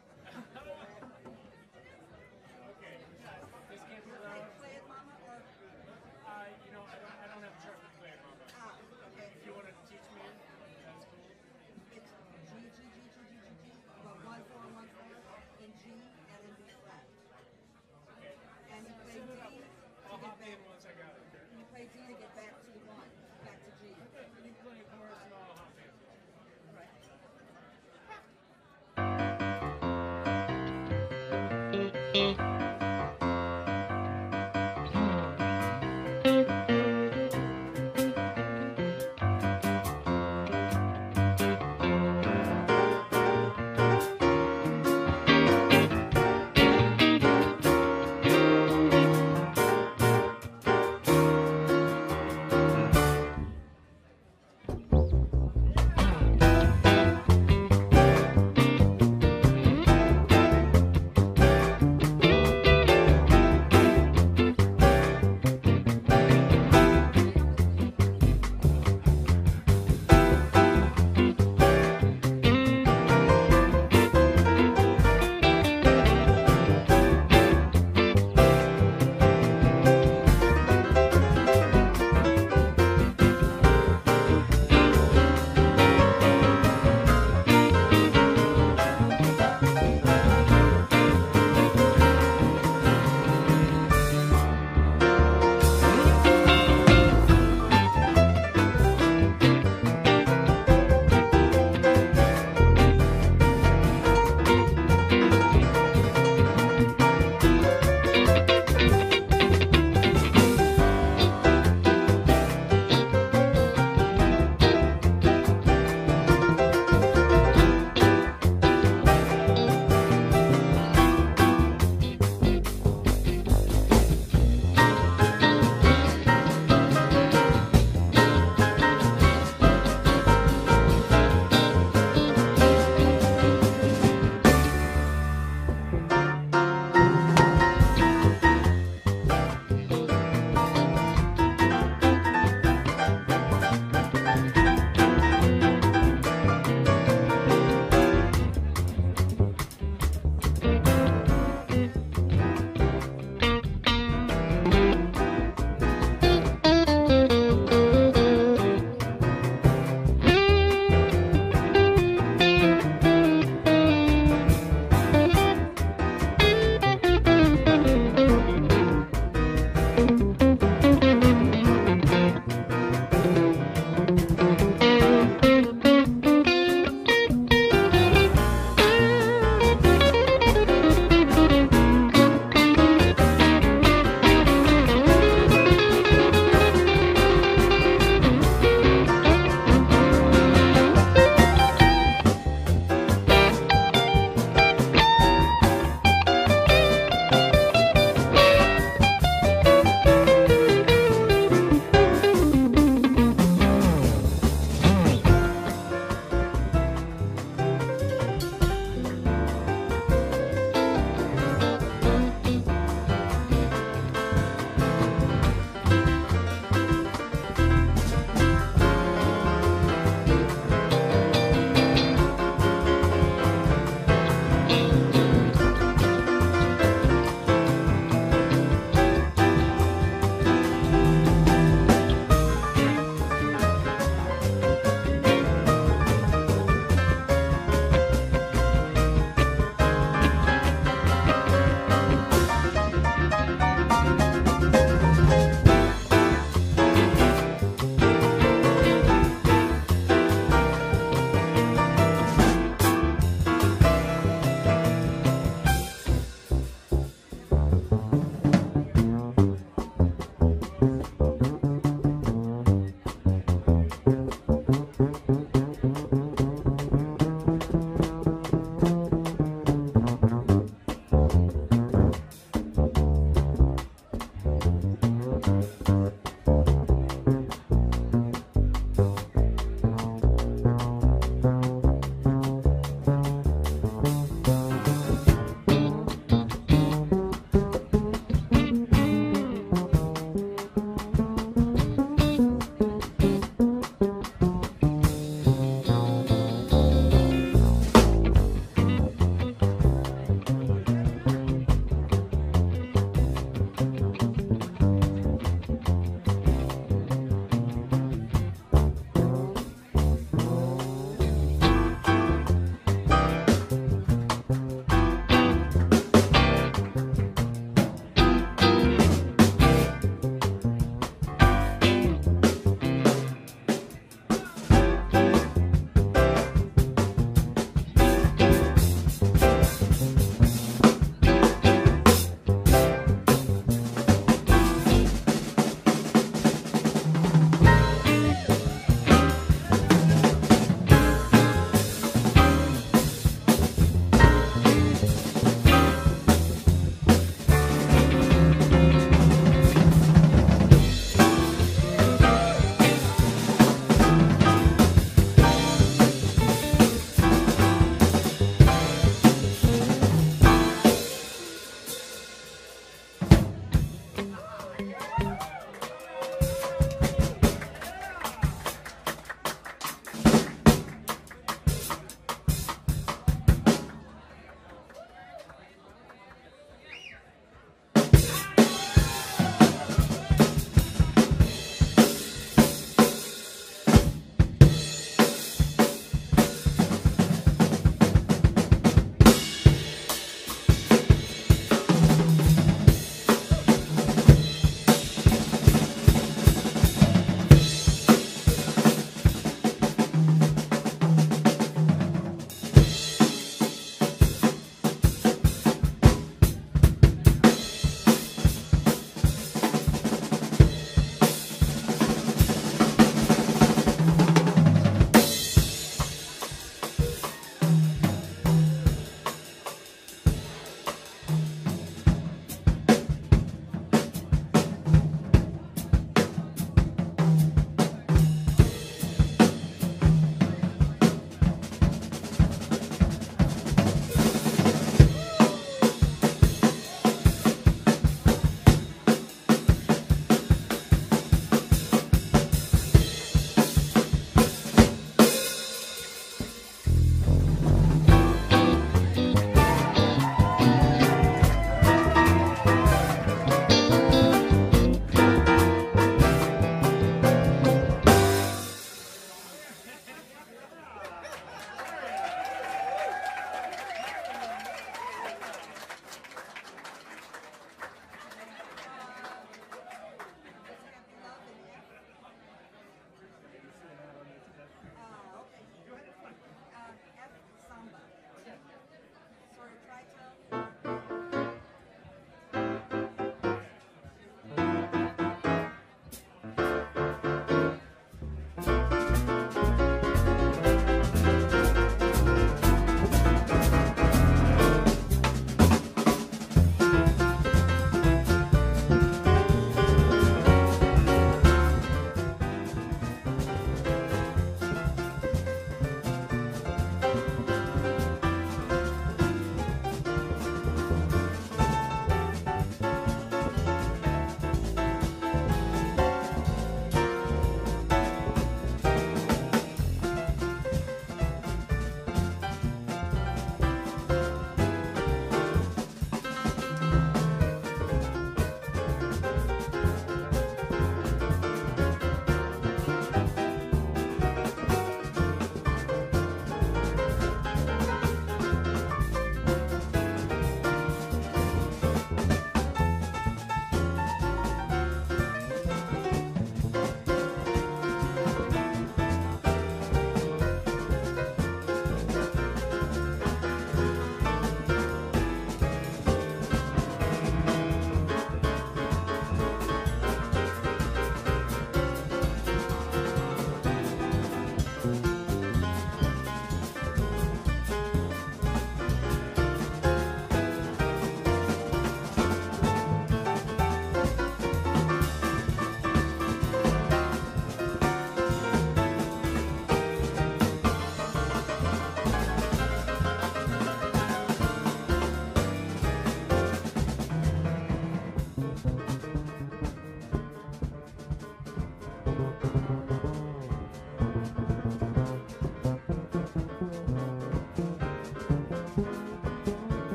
Okay. This can't be loud. Play it, Mama, or? You know, I don't have the charge to play it, Mama. Okay. If you want to teach me, that's cool. It's G, G, G, G, G, G, G, but 1, 4, 1, 4, in G, and then B flat. Okay. And you play D. I'll hop in once I got it. You play D to get back to 1, back to G. You play chorus and I'll hop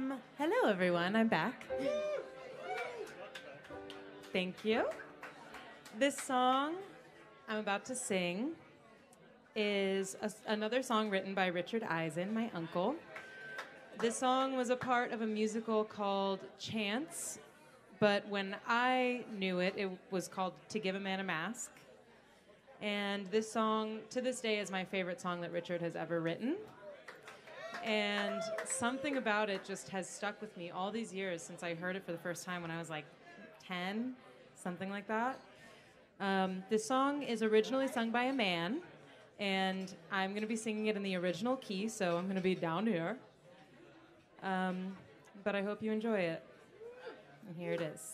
Hello, everyone. I'm back. Thank you. This song I'm about to sing is another song written by Richard Isen, my uncle. This song was a part of a musical called Chance, but when I knew it, it was called To Give a Man a Mask. And this song, to this day, is my favorite song that Richard has ever written. And something about it just has stuck with me all these years since I heard it for the first time when I was like 10, something like that. This song is originally sung by a man, and I'm going to be singing it in the original key, so I'm going to be down here. But I hope you enjoy it. And here it is.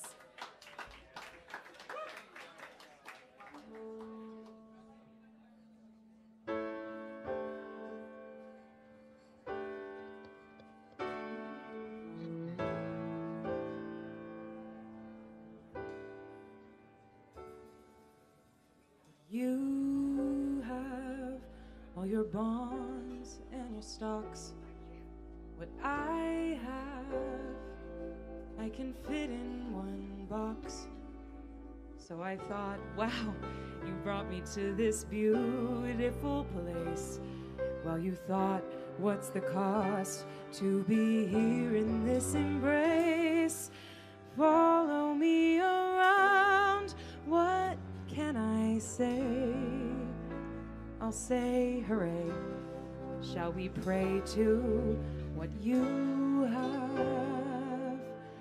You have all your bonds and your stocks. What I have, I can fit in one box. So I thought, wow, you brought me to this beautiful place. While you thought, what's the cost to be here in this embrace? Follow me around, what can I say? I'll say hooray. Shall we pray to what you have?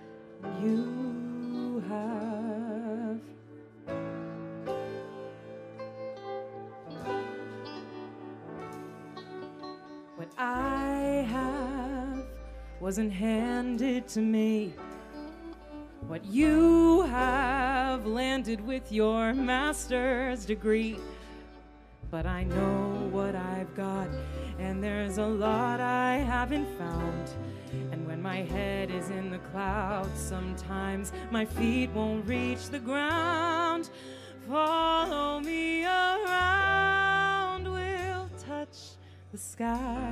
You have. What I have wasn't handed to me. What you have landed with your master's degree. But I know what I've got, and there's a lot I haven't found. And when my head is in the clouds, sometimes my feet won't reach the ground. Follow me around, we'll touch the sky.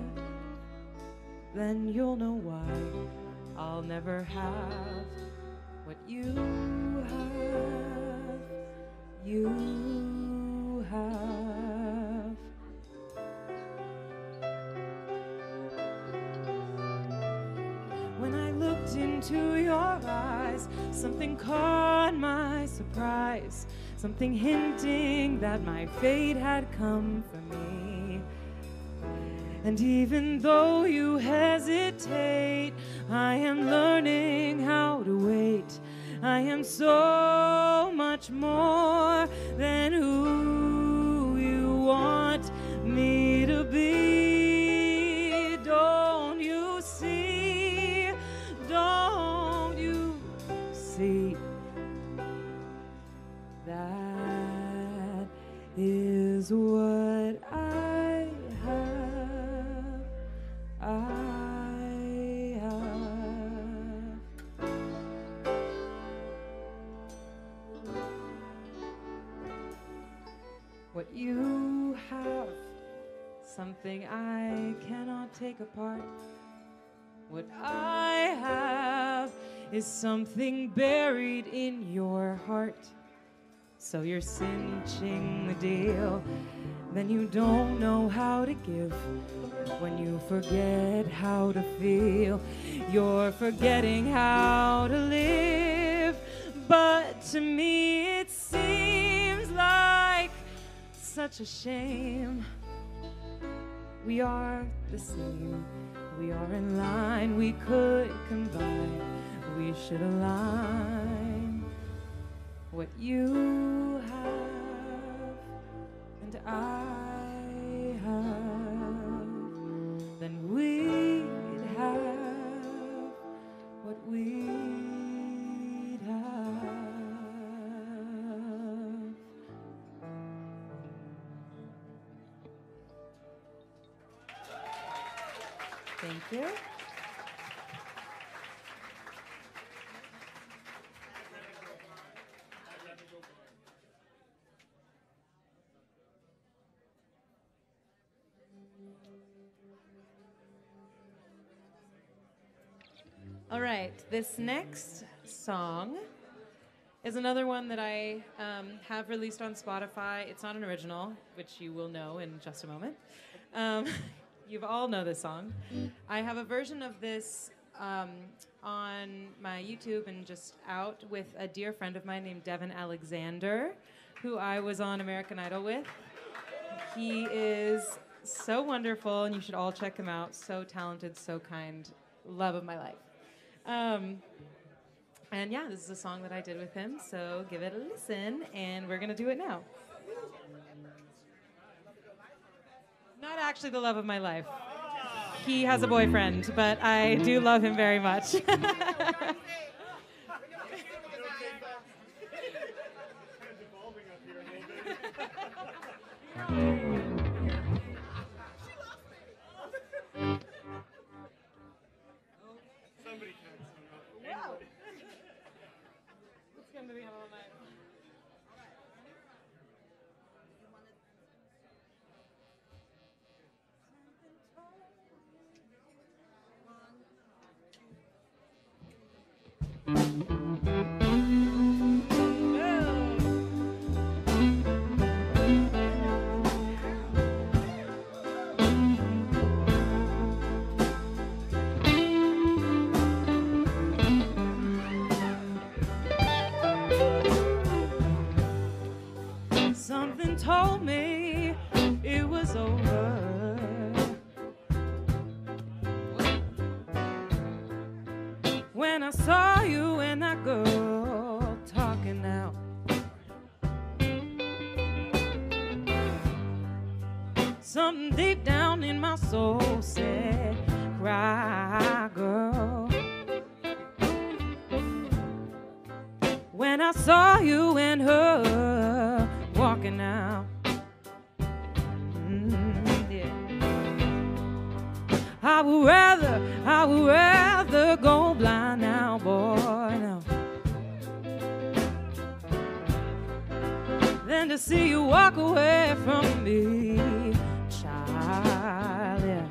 Then you'll know why I'll never have what you have, you have. When I looked into your eyes, something caught my surprise, something hinting that my fate had come for me. And even though you hesitate, I am learning how to wait. I am so much more than who you want me to be. Don't you see? Don't you see? That is what I have. I have. What you have, something I cannot take apart. What I have is something buried in your heart. So you're cinching the deal, then you don't know how to give. When you forget how to feel, you're forgetting how to live. But to me it seems like such a shame. We are the same, we are in line, we could combine, we should align. What you have and I have, then we'd have what we'd have. Thank you. All right, this next song is another one that I have released on Spotify. It's not an original, which you will know in just a moment. You all know this song. I have a version of this on my YouTube and just out with a dear friend of mine named Devin Alexander, who I was on American Idol with. He is so wonderful, and you should all check him out. So talented, so kind, love of my life. And yeah, this is a song that I did with him, so give it a listen, and we're going to do it now. Not actually the love of my life. He has a boyfriend, but I do love him very much. Something told me it was over. When I saw you and that girl talking now. Something deep down in my soul said, cry, girl. When I saw you and her walking out. Yeah. I would rather go blind now, boy, now, than to see you walk away from me, child, yeah.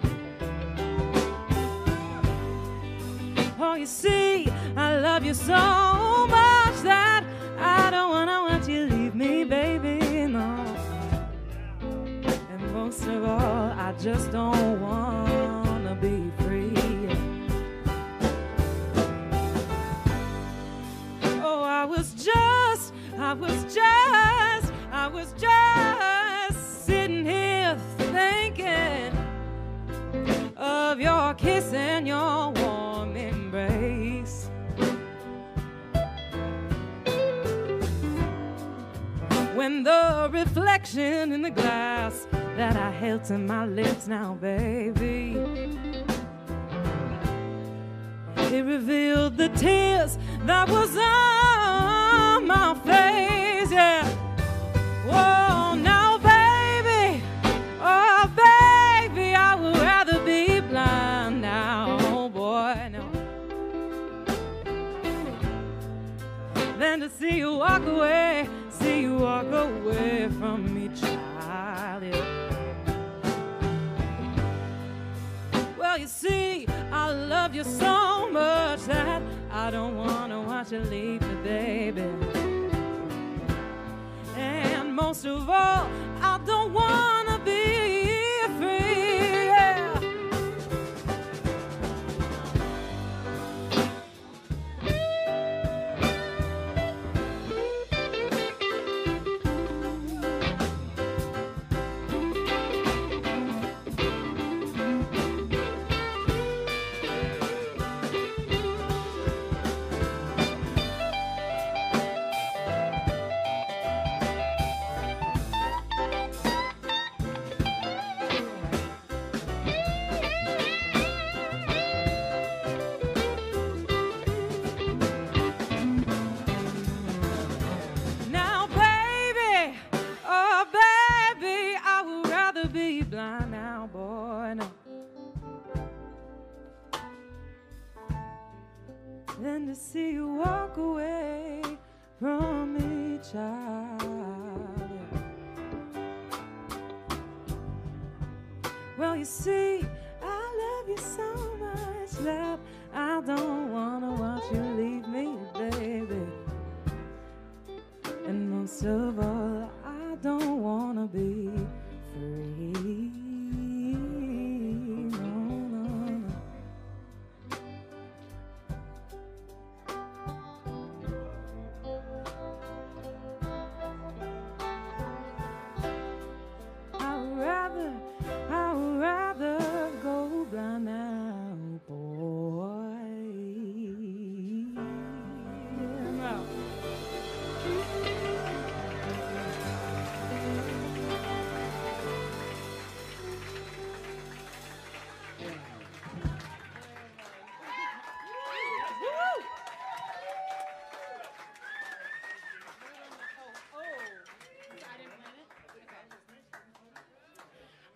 Oh, you see, I love you so much that I don't wanna want you to leave me, baby, no. And most of all, I just don't wanna be free. Oh, I was just sitting here thinking of your kiss and your warm embrace. When the reflection in the glass that I held to my lips now, baby, it revealed the tears that was on my face, yeah. Whoa, now, baby, oh, baby, I would rather be blind now, oh, boy, no, than to see you walk away from me, child, yeah. Well, you see, I love you so much that I don't wanna watch you leave me, baby. And most of all, I don't wanna be free, yeah. Than to see you walk away from me, child. Well, you see, I love you so much that I don't want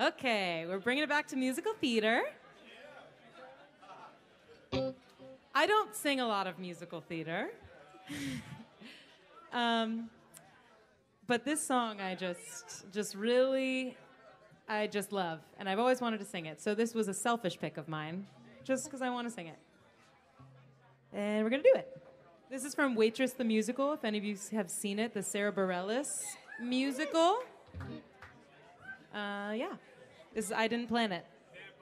Okay, we're bringing it back to musical theater. I don't sing a lot of musical theater. But this song I just really love, and I've always wanted to sing it. So this was a selfish pick of mine, just because I want to sing it. And we're going to do it. This is from Waitress the Musical, if any of you have seen it, the Sarah Bareilles musical. Yeah. This is I Didn't Plan It.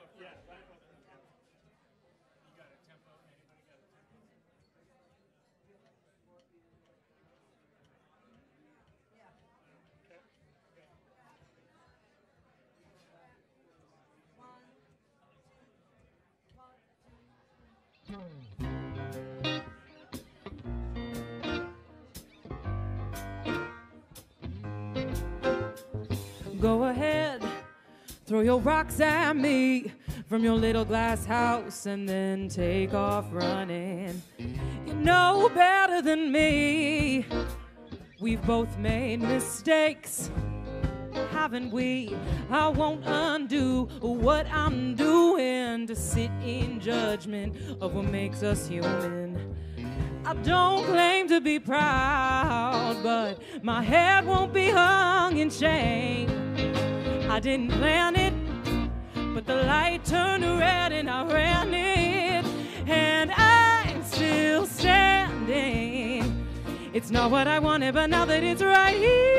Go ahead, throw your rocks at me from your little glass house and then take off running. You know better than me. We've both made mistakes, haven't we? I won't undo what I'm doing to sit in judgment of what makes us human. I don't claim to be proud, but my head won't be hung in shame. I didn't plan it, but the light turned red and I ran it, and I'm still standing. It's not what I wanted, but now that it's right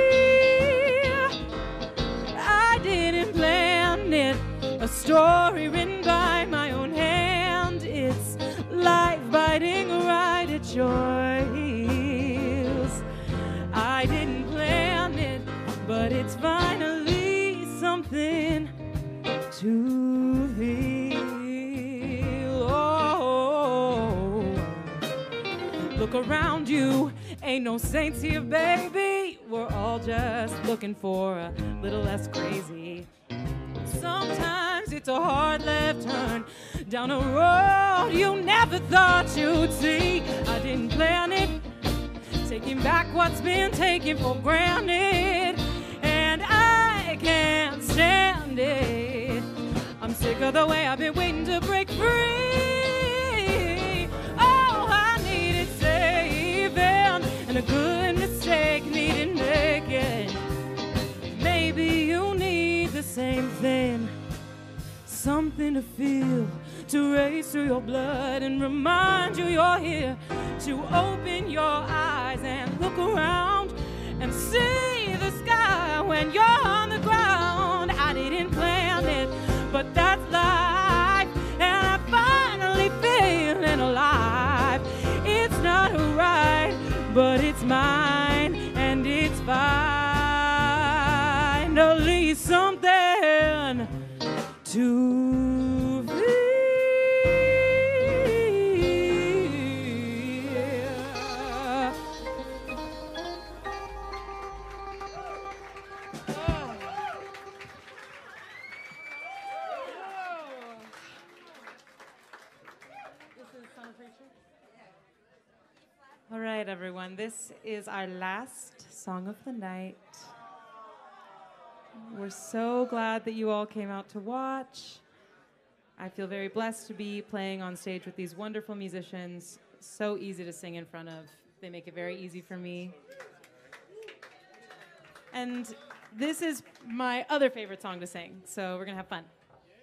here, I didn't plan it. A story written by my own hand. It's life biting right at your heels. I didn't plan it, but it's finally something to feel. Oh, look around you, ain't no saints here, baby. We're all just looking for a little less crazy. Sometimes it's a hard left turn down a road you never thought you'd see. I didn't plan it, taking back what's been taken for granted, and I can't stand it. I'm sick of the way I've been waiting to break free. Oh, I needed saving, and a good mistake needed making. Maybe you need the same thing, something to feel, to race through your blood and remind you you're here, to open your eyes and look around and see the sky when you're on the ground. I didn't plan it, but that's life, and I'm finally feeling alive. It's not right, but it's mine, and it's finally something to feel. All right, everyone, this is our last song of the night. We're so glad that you all came out to watch. I feel very blessed to be playing on stage with these wonderful musicians. So easy to sing in front of. They make it very easy for me. And this is my other favorite song to sing, so we're going to have fun.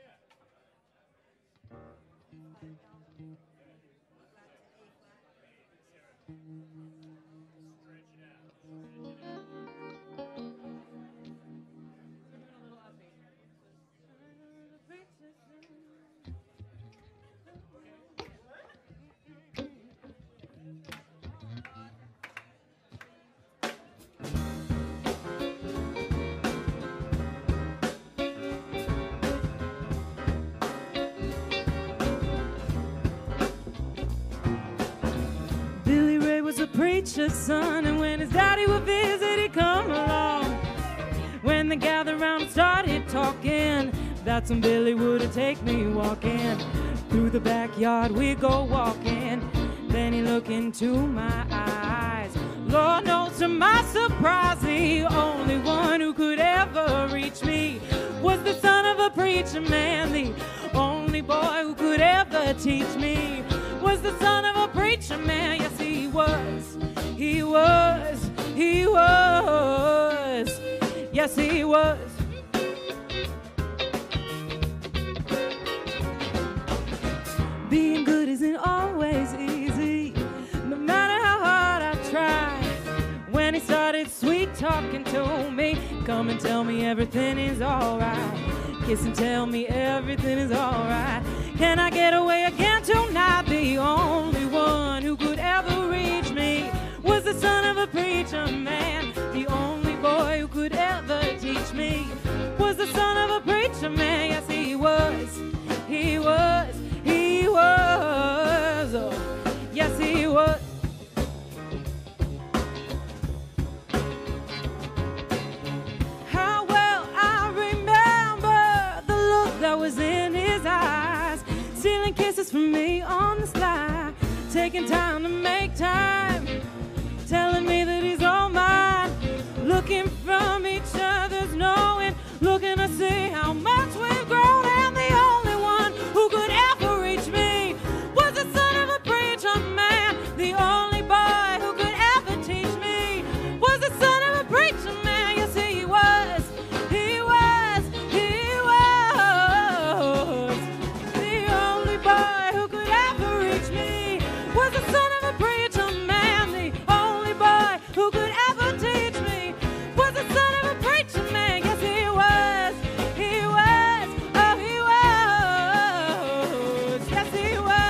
Was a preacher's son, and when his daddy would visit, he'd come along. When they gathered around and started talking, that's when Billy would take me walking. Through the backyard we'd go walking, then he'd look into my eyes. Lord knows to my surprise, the only one who could ever reach me Was the son of a preacher man, the only boy who could ever teach me. Was the son of a preacher man, yes he was. He was, he was, yes he was. Being good isn't always easy, no matter how hard I try. When he started sweet talking to me, come and tell me everything is alright. Kiss and tell me everything is alright. Can I get away again tonight? The only one who could ever reach me was the son of a preacher man. The only boy who could ever teach me was the son of a preacher man. Yes, he was. He was. He was. Oh, yes, he was. How well I remember the look that was in his eyes, stealing kisses from me on the sly, taking time to make time, telling me that he's all mine, looking from each other's knowing, looking to see how much we've grown, and the only one who could ever reach me was the son of a preacher man. The only boy who could ever teach me was the son of a preacher man. Yes, he was. He was. He was. The only boy who could ever reach me was the son of a preacher man. The only boy who could ever teach me was the son of a preacher man. Yes, he was. He was. Oh, he was. Yes, he was.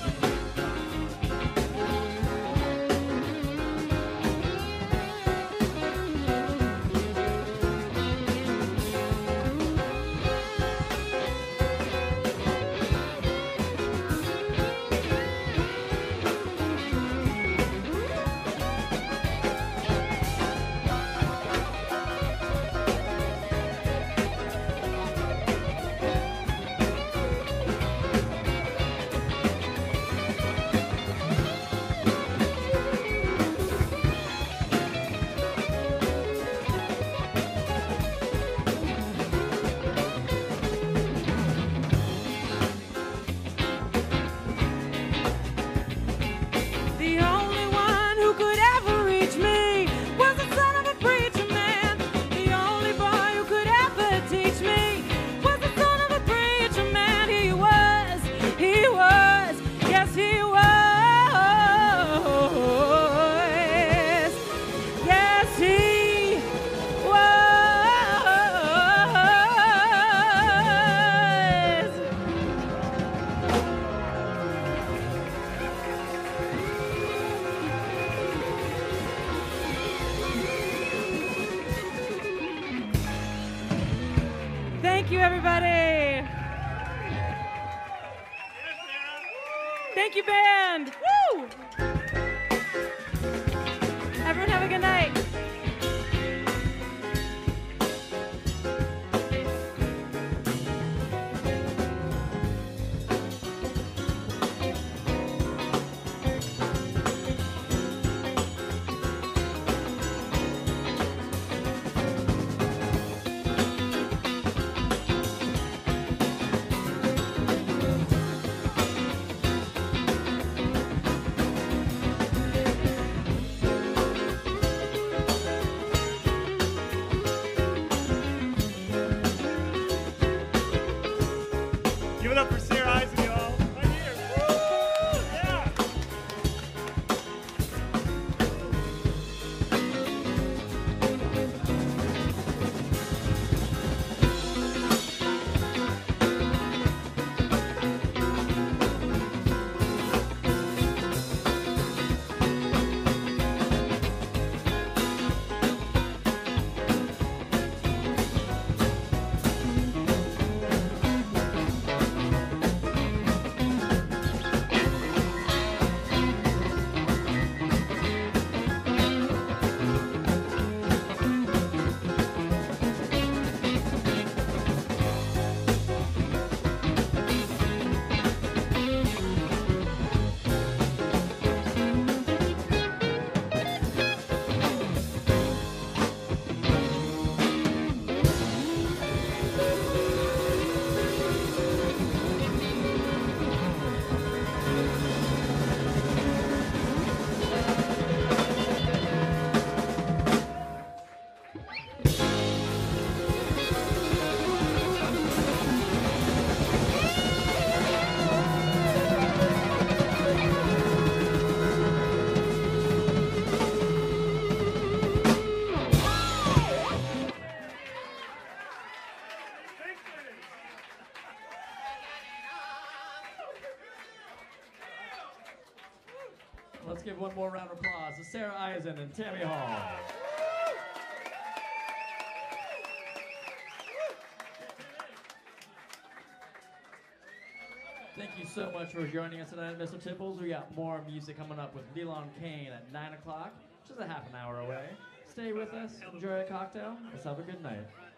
The only one who could ever reach me was the son of a preacher man. The only boy who could ever teach me was the son of a preacher man. He was, yes he was, yes he was. Thank you, everybody. Thank you, band. Woo! Everyone have a good night. give one more round of applause to Sarah Isen and Tammy Hall. Thank you so much for joining us tonight, Mr. Tipples. We got more music coming up with Elon Kane at 9 o'clock, which is a half an hour away. Stay with us, enjoy a cocktail. Let's have a good night.